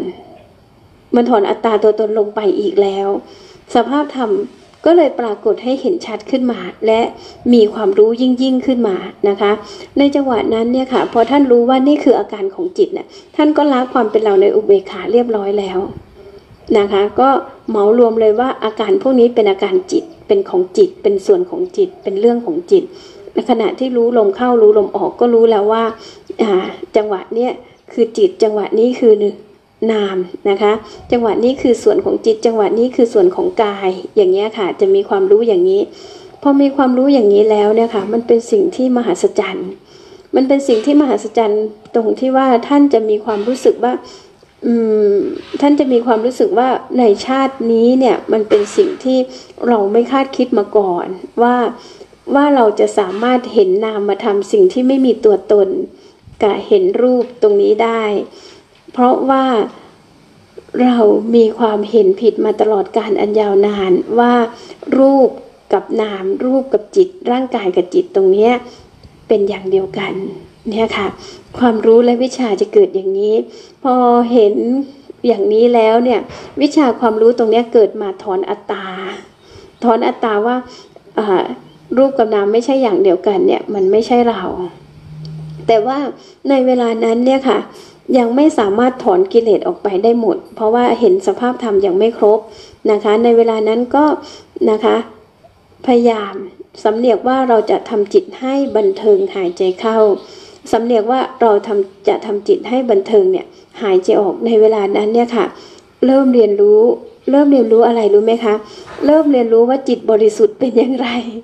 ลงไปอีกแล้วสภาพธรรมก็เลยปรากฏให้เห็นชัดขึ้นมาและมีความรู้ยิ่งขึ้นมานะคะในจังหวะนั้นเนี่ยค่ะพอท่านรู้ว่านี่คืออาการของจิตเนี่ยท่านก็ละความเป็นเราในอุเบกขาเรียบร้อยแล้วนะคะก็เหมารวมเลยว่าอาการพวกนี้เป็นอาการจิตเป็นของจิตเป็นส่วนของจิตเป็นเรื่องของจิตในขณะที่รู้ลมเข้ารู้ลมออกก็รู้แล้วว่าจังหวะเนี้ยคือจิตจังหวะนี้คือนามนะคะจังหวะนี้คือส่วนของจิตจังหวะนี้คือส่วนของกายอย่างเงี้ยค่ะจะมีความรู้อย่างนี้พอมีความรู้อย่างนี้แล้วเนี่ยค่ะมันเป็นสิ่งที่มหัศจรรย์มันเป็นสิ่งที่มหัศจรรย์ตรงที่ว่าท่านจะมีความรู้สึกว่าท่านจะมีความรู้สึกว่าในชาตินี้เนี่ยมันเป็นสิ่งที่เราไม่คาดคิดมาก่อนว่าเราจะสามารถเห็นนามธรรมสิ่งที่ไม่มีตัวตนกับเห็นรูปตรงนี้ได้เพราะว่าเรามีความเห็นผิดมาตลอดกาลอันยาวนานว่ารูปกับนามรูปกับจิตร่างกายกับจิตตรงนี้เป็นอย่างเดียวกันเนี่ยค่ะความรู้และวิชาจะเกิดอย่างนี้พอเห็นอย่างนี้แล้วเนี่ยวิชาความรู้ตรงนี้เกิดมาถอนอัตตาว่ารูปกับนามไม่ใช่อย่างเดียวกันเนี่ยมันไม่ใช่เราแต่ว่าในเวลานั้นเนี่ยค่ะยังไม่สามารถถอนกิเลสออกไปได้หมดเพราะว่าเห็นสภาพธรรมยังไม่ครบนะคะในเวลานั้นก็นะคะพยายามสำเนียกว่าเราจะทำจิตให้บันเทิงหายใจเข้าสำเนียกว่าเราจะทำจิตให้บันเทิงเนี่ยหายใจออกในเวลานั้นเนี่ยค่ะเริ่มเรียนรู้อะไรรู้ไหมคะเริ่มเรียนรู้ว่าจิตบริสุทธิ์เป็นอย่างไร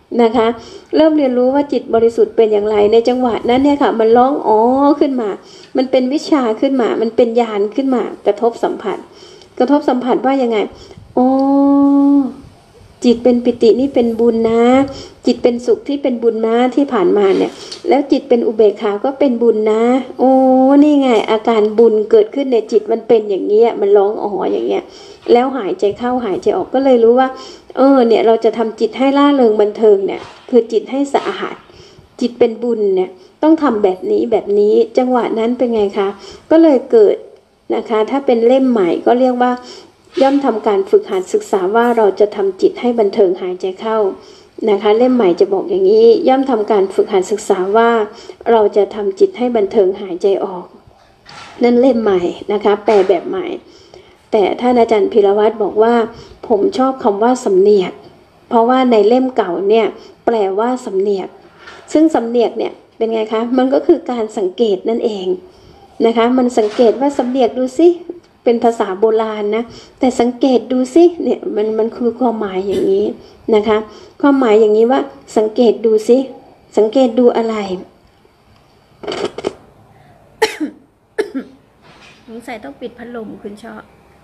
นะคะเริ่มเรียนรู้ว่าจิตบริสุทธิ์เป็นอย่างไรในจังหวะนั้นเนี่ยค่ะมันร้องอ๋อขึ้นมามันเป็นวิชาขึ้นมามันเป็นญาณขึ้นมากระทบสัมผัสว่ายังไงอ๋อจิตเป็นปิตินี่เป็นบุญนะจิตเป็นสุขที่เป็นบุญนะที่ผ่านมาเนี่ยแล้วจิตเป็นอุเบกขาก็เป็นบุญนะโอ้นี่ไงอาการบุญเกิดขึ้นในจิตมันเป็นอย่างเงี้ยมันร้องอ๋ออย่างเงี้ยแล้วหายใจเข้าหายใจออกก็เลยรู้ว่าเนี่ยเราจะทำจิตให้ล่าเริงบันเทิงเนี่ยคือจิตให้สะอาดจิตเป็นบุญเนี่ยต้องทำแบบนี้จังหวะนั้นเป็นไงคะก็เลยเกิดนะคะถ้าเป็นเล่มใหม่ก็เรียกว่าย่อมทำการฝึกหัดศึกษาว่าเราจะทำจิตให้บันเทิงหายใจเข้านะคะเล่มใหม่จะบอกอย่างนี้ย่อมทำการฝึกหัดศึกษาว่าเราจะทำจิตให้บันเทิงหายใจออกนั่นเล่มใหม่นะคะแปลแบบใหม่แต่ท่านอาจารย์พิรวัตรบอกว่าผมชอบคำว่าสำเนียกเพราะว่าในเล่มเก่าเนี่ยแปลว่าสำเนียกซึ่งสำเนียกเนี่ยเป็นไงคะมันก็คือการสังเกตนั่นเองนะคะมันสังเกตว่าสำเนียกดูสิเป็นภาษาโบราณนะแต่สังเกตดูสิเนี่ยมันคือความหมายอย่างนี้นะคะความหมายอย่างนี้ว่าสังเกตดูสิสังเกตดูอะไร สงสัยต้องปิดพัดลมคุณชอบ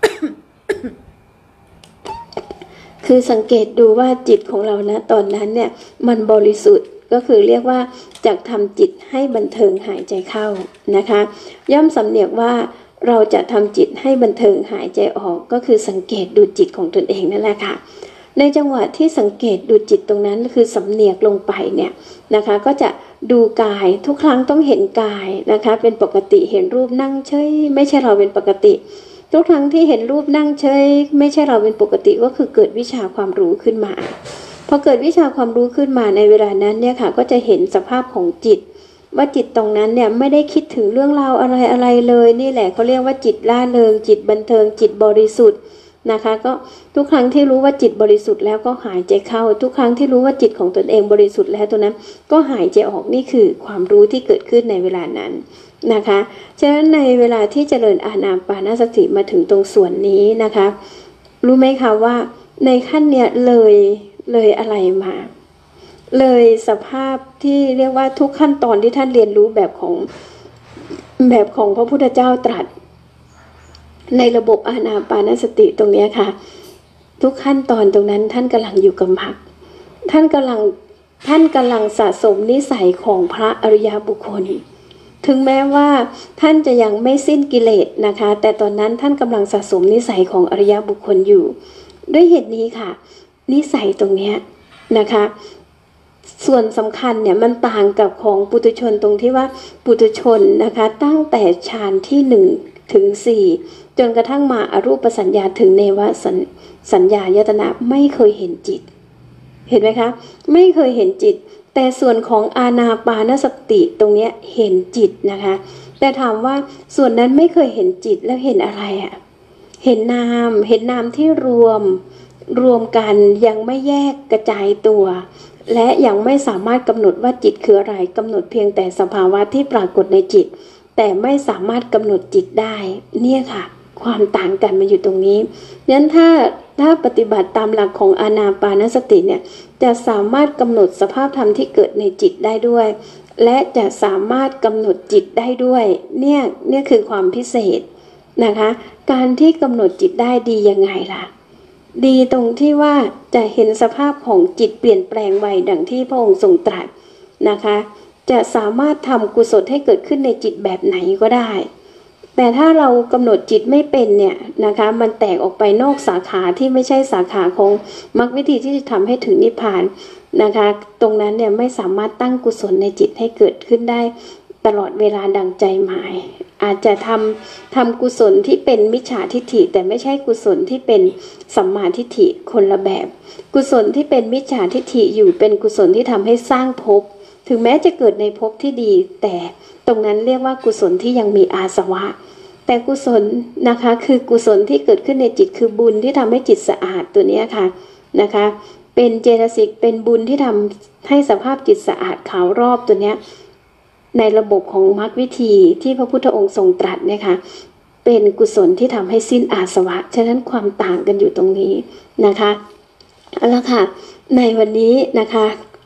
คือสังเกตดูว่าจิตของเรานะตอนนั้นเนี่ยมันบริสุทธิ์ก็คือเรียกว่าจักทำจิตให้บันเทิงหายใจเข้านะคะย่อมสำเนียกว่าเราจะทำจิตให้บันเทิงหายใจออกก็คือสังเกตดูจิตของตนเองนั่นแหละค่ะในจังหวะที่สังเกตดูจิตตรงนั้นคือสำเนียกลงไปเนี่ยนะคะก็จะดูกายทุกครั้งต้องเห็นกายนะคะเป็นปกติเห็นรูปนั่งเฉยไม่ใช่เราเป็นปกติทุกครั้งที่เห็นรูปนั่งเฉยไม่ใช่เราเป็นปกติก็คือเกิดวิชาความรู้ขึ้นมาพอเกิดวิชาความรู้ขึ้นมาในเวลานั้นเนี่ยค่ะก็จะเห็นสภาพของจิตว่าจิตตรงนั้นเนี่ยไม่ได้คิดถึงเรื่องราวอะไรเลยนี่แหละเขาเรียกว่าจิตล่าเริงจิตบันเทิงจิตบริสุทธิ์นะคะก็ทุกครั้งที่รู้ว่าจิตบริสุทธิ์แล้วก็หายใจเข้าทุกครั้งที่รู้ว่าจิตของตนเองบริสุทธิ์แล้วตัวนั้นก็หายใจออกนี่คือความรู้ที่เกิดขึ้นในเวลานั้นนะคะฉะนั้นในเวลาที่เจริญอานาปานสติมาถึงตรงส่วนนี้นะคะรู้ไหมคะว่าในขั้นเนี้ยเลยอะไรมาเลยสภาพที่เรียกว่าทุกขั้นตอนที่ท่านเรียนรู้แบบของพระพุทธเจ้าตรัสในระบบอานาปานสติตรงนี้ค่ะทุกขั้นตอนตรงนั้นท่านกำลังอยู่กับมรรคท่านกำลังสะสมนิสัยของพระอริยบุคคลถึงแม้ว่าท่านจะยังไม่สิ้นกิเลสนะคะแต่ตอนนั้นท่านกำลังสะสมนิสัยของอริยบุคคลอยู่ด้วยเหตุนี้ค่ะนิสัยตรงนี้นะคะส่วนสำคัญเนี่ยมันต่างกับของปุถุชนตรงที่ว่าปุถุชนนะคะตั้งแต่ฌานที่1 ถึง 4จนกระทั่งมาอรูปสัญญาถึงเนวสัญญายตนะไม่เคยเห็นจิตเห็นไหมคะไม่เคยเห็นจิตแต่ส่วนของอานาปานสติตรงนี้เห็นจิตนะคะแต่ถามว่าส่วนนั้นไม่เคยเห็นจิตแล้วเห็นอะไรอ่ะเห็นนามที่รวมกันยังไม่แยกกระจายตัวและยังไม่สามารถกำหนดว่าจิตคืออะไรกำหนดเพียงแต่สภาวะที่ปรากฏในจิตแต่ไม่สามารถกำหนดจิตได้เนี่ยค่ะความต่างกันมันอยู่ตรงนี้งั้นถ้าปฏิบัติตามหลักของอานาปานสติเนี่ยจะสามารถกำหนดสภาพธรรมที่เกิดในจิตได้ด้วยและจะสามารถกำหนดจิตได้ด้วยเนี่ยคือความพิเศษนะคะการที่กำหนดจิตได้ดียังไงล่ะดีตรงที่ว่าจะเห็นสภาพของจิตเปลี่ยนแปลงไวดังที่พระองค์ทรงตรัสนะคะจะสามารถทำกุศลให้เกิดขึ้นในจิตแบบไหนก็ได้แต่ถ้าเรากำหนดจิตไม่เป็นเนี่ยนะคะมันแตกออกไปนอกสาขาที่ไม่ใช่สาขาของมรรควิธีที่จะทำให้ถึงนิพพานนะคะตรงนั้นเนี่ยไม่สามารถตั้งกุศลในจิตให้เกิดขึ้นได้ตลอดเวลาดังใจหมายอาจจะทำกุศลที่เป็นมิจฉาทิฏฐิแต่ไม่ใช่กุศลที่เป็นสัมมาทิฏฐิคนละแบบกุศลที่เป็นมิจฉาทิฏฐิอยู่เป็นกุศลที่ทำให้สร้างภพถึงแม้จะเกิดในภพที่ดีแต่ตรงนั้นเรียกว่ากุศลที่ยังมีอาสวะแต่กุศลนะคะคือกุศลที่เกิดขึ้นในจิตคือบุญที่ทำให้จิตสะอาดตัวนี้ค่ะนะคะเป็นเจตสิกเป็นบุญที่ทำให้สภาพจิตสะอาดขาวรอบตัวเนี้ยในระบบของมรรควิธีที่พระพุทธองค์ทรงตรัสเนี่ยค่ะเป็นกุศลที่ทำให้สิ้นอาสวะฉะนั้นความต่างกันอยู่ตรงนี้นะคะเอาละค่ะในวันนี้นะคะ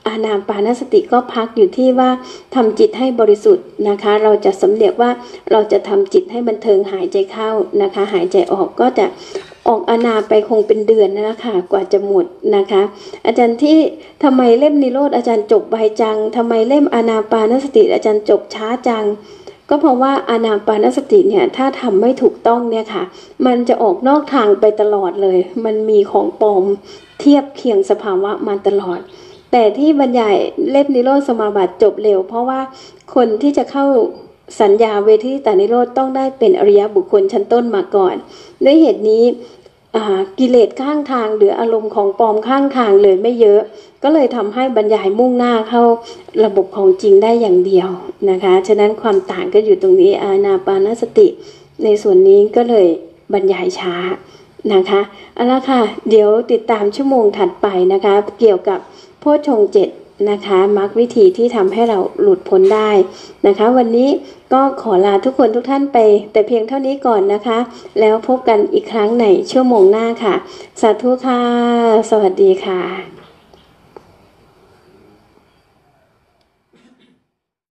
อานาปานสติก็พักอยู่ที่ว่าทำจิตให้บริสุทธิ์นะคะเราจะสำเนียกว่าเราจะทำจิตให้บันเทิงหายใจเข้านะคะหายใจออกก็จะออกอานาไปคงเป็นเดือนนะคะกว่าจะหมดนะคะอาจารย์ที่ทำไมเล่มนิโรธอาจารย์จบไวจังทำไมเล่มอานาปานสติอาจารย์จบช้าจังก็เพราะว่าอานาปานสติเนี่ยถ้าทำไม่ถูกต้องเนี่ยค่ะมันจะออกนอกทางไปตลอดเลยมันมีของปลอมเทียบเคียงสภาวะมาตลอดแต่ที่บรรยายเล่มนิโรธสมาบัติจบเร็วเพราะว่าคนที่จะเข้าสัญญาเวทีตานิโรธต้องได้เป็นอริยบุคคลชั้นต้นมาก่อนด้วยเหตุนี้กิเลสข้างทางหรืออารมณ์ของปลอมข้างทางเลยไม่เยอะก็เลยทำให้บรรยายมุ่งหน้าเข้าระบบของจริงได้อย่างเดียวนะคะฉะนั้นความต่างก็อยู่ตรงนี้อานาปานสติในส่วนนี้ก็เลยบรรยายช้านะคะเอาละค่ะเดี๋ยวติดตามชั่วโมงถัดไปนะคะเกี่ยวกับโพชฌงค์7นะคะมรรควิธีที่ทำให้เราหลุดพ้นได้นะคะวันนี้ก็ขอลาทุกคนทุกท่านไปแต่เพียงเท่านี้ก่อนนะคะแล้วพบกันอีกครั้งในชั่วโมงหน้าค่ะสาธุค่ะสวัสดีค่ะ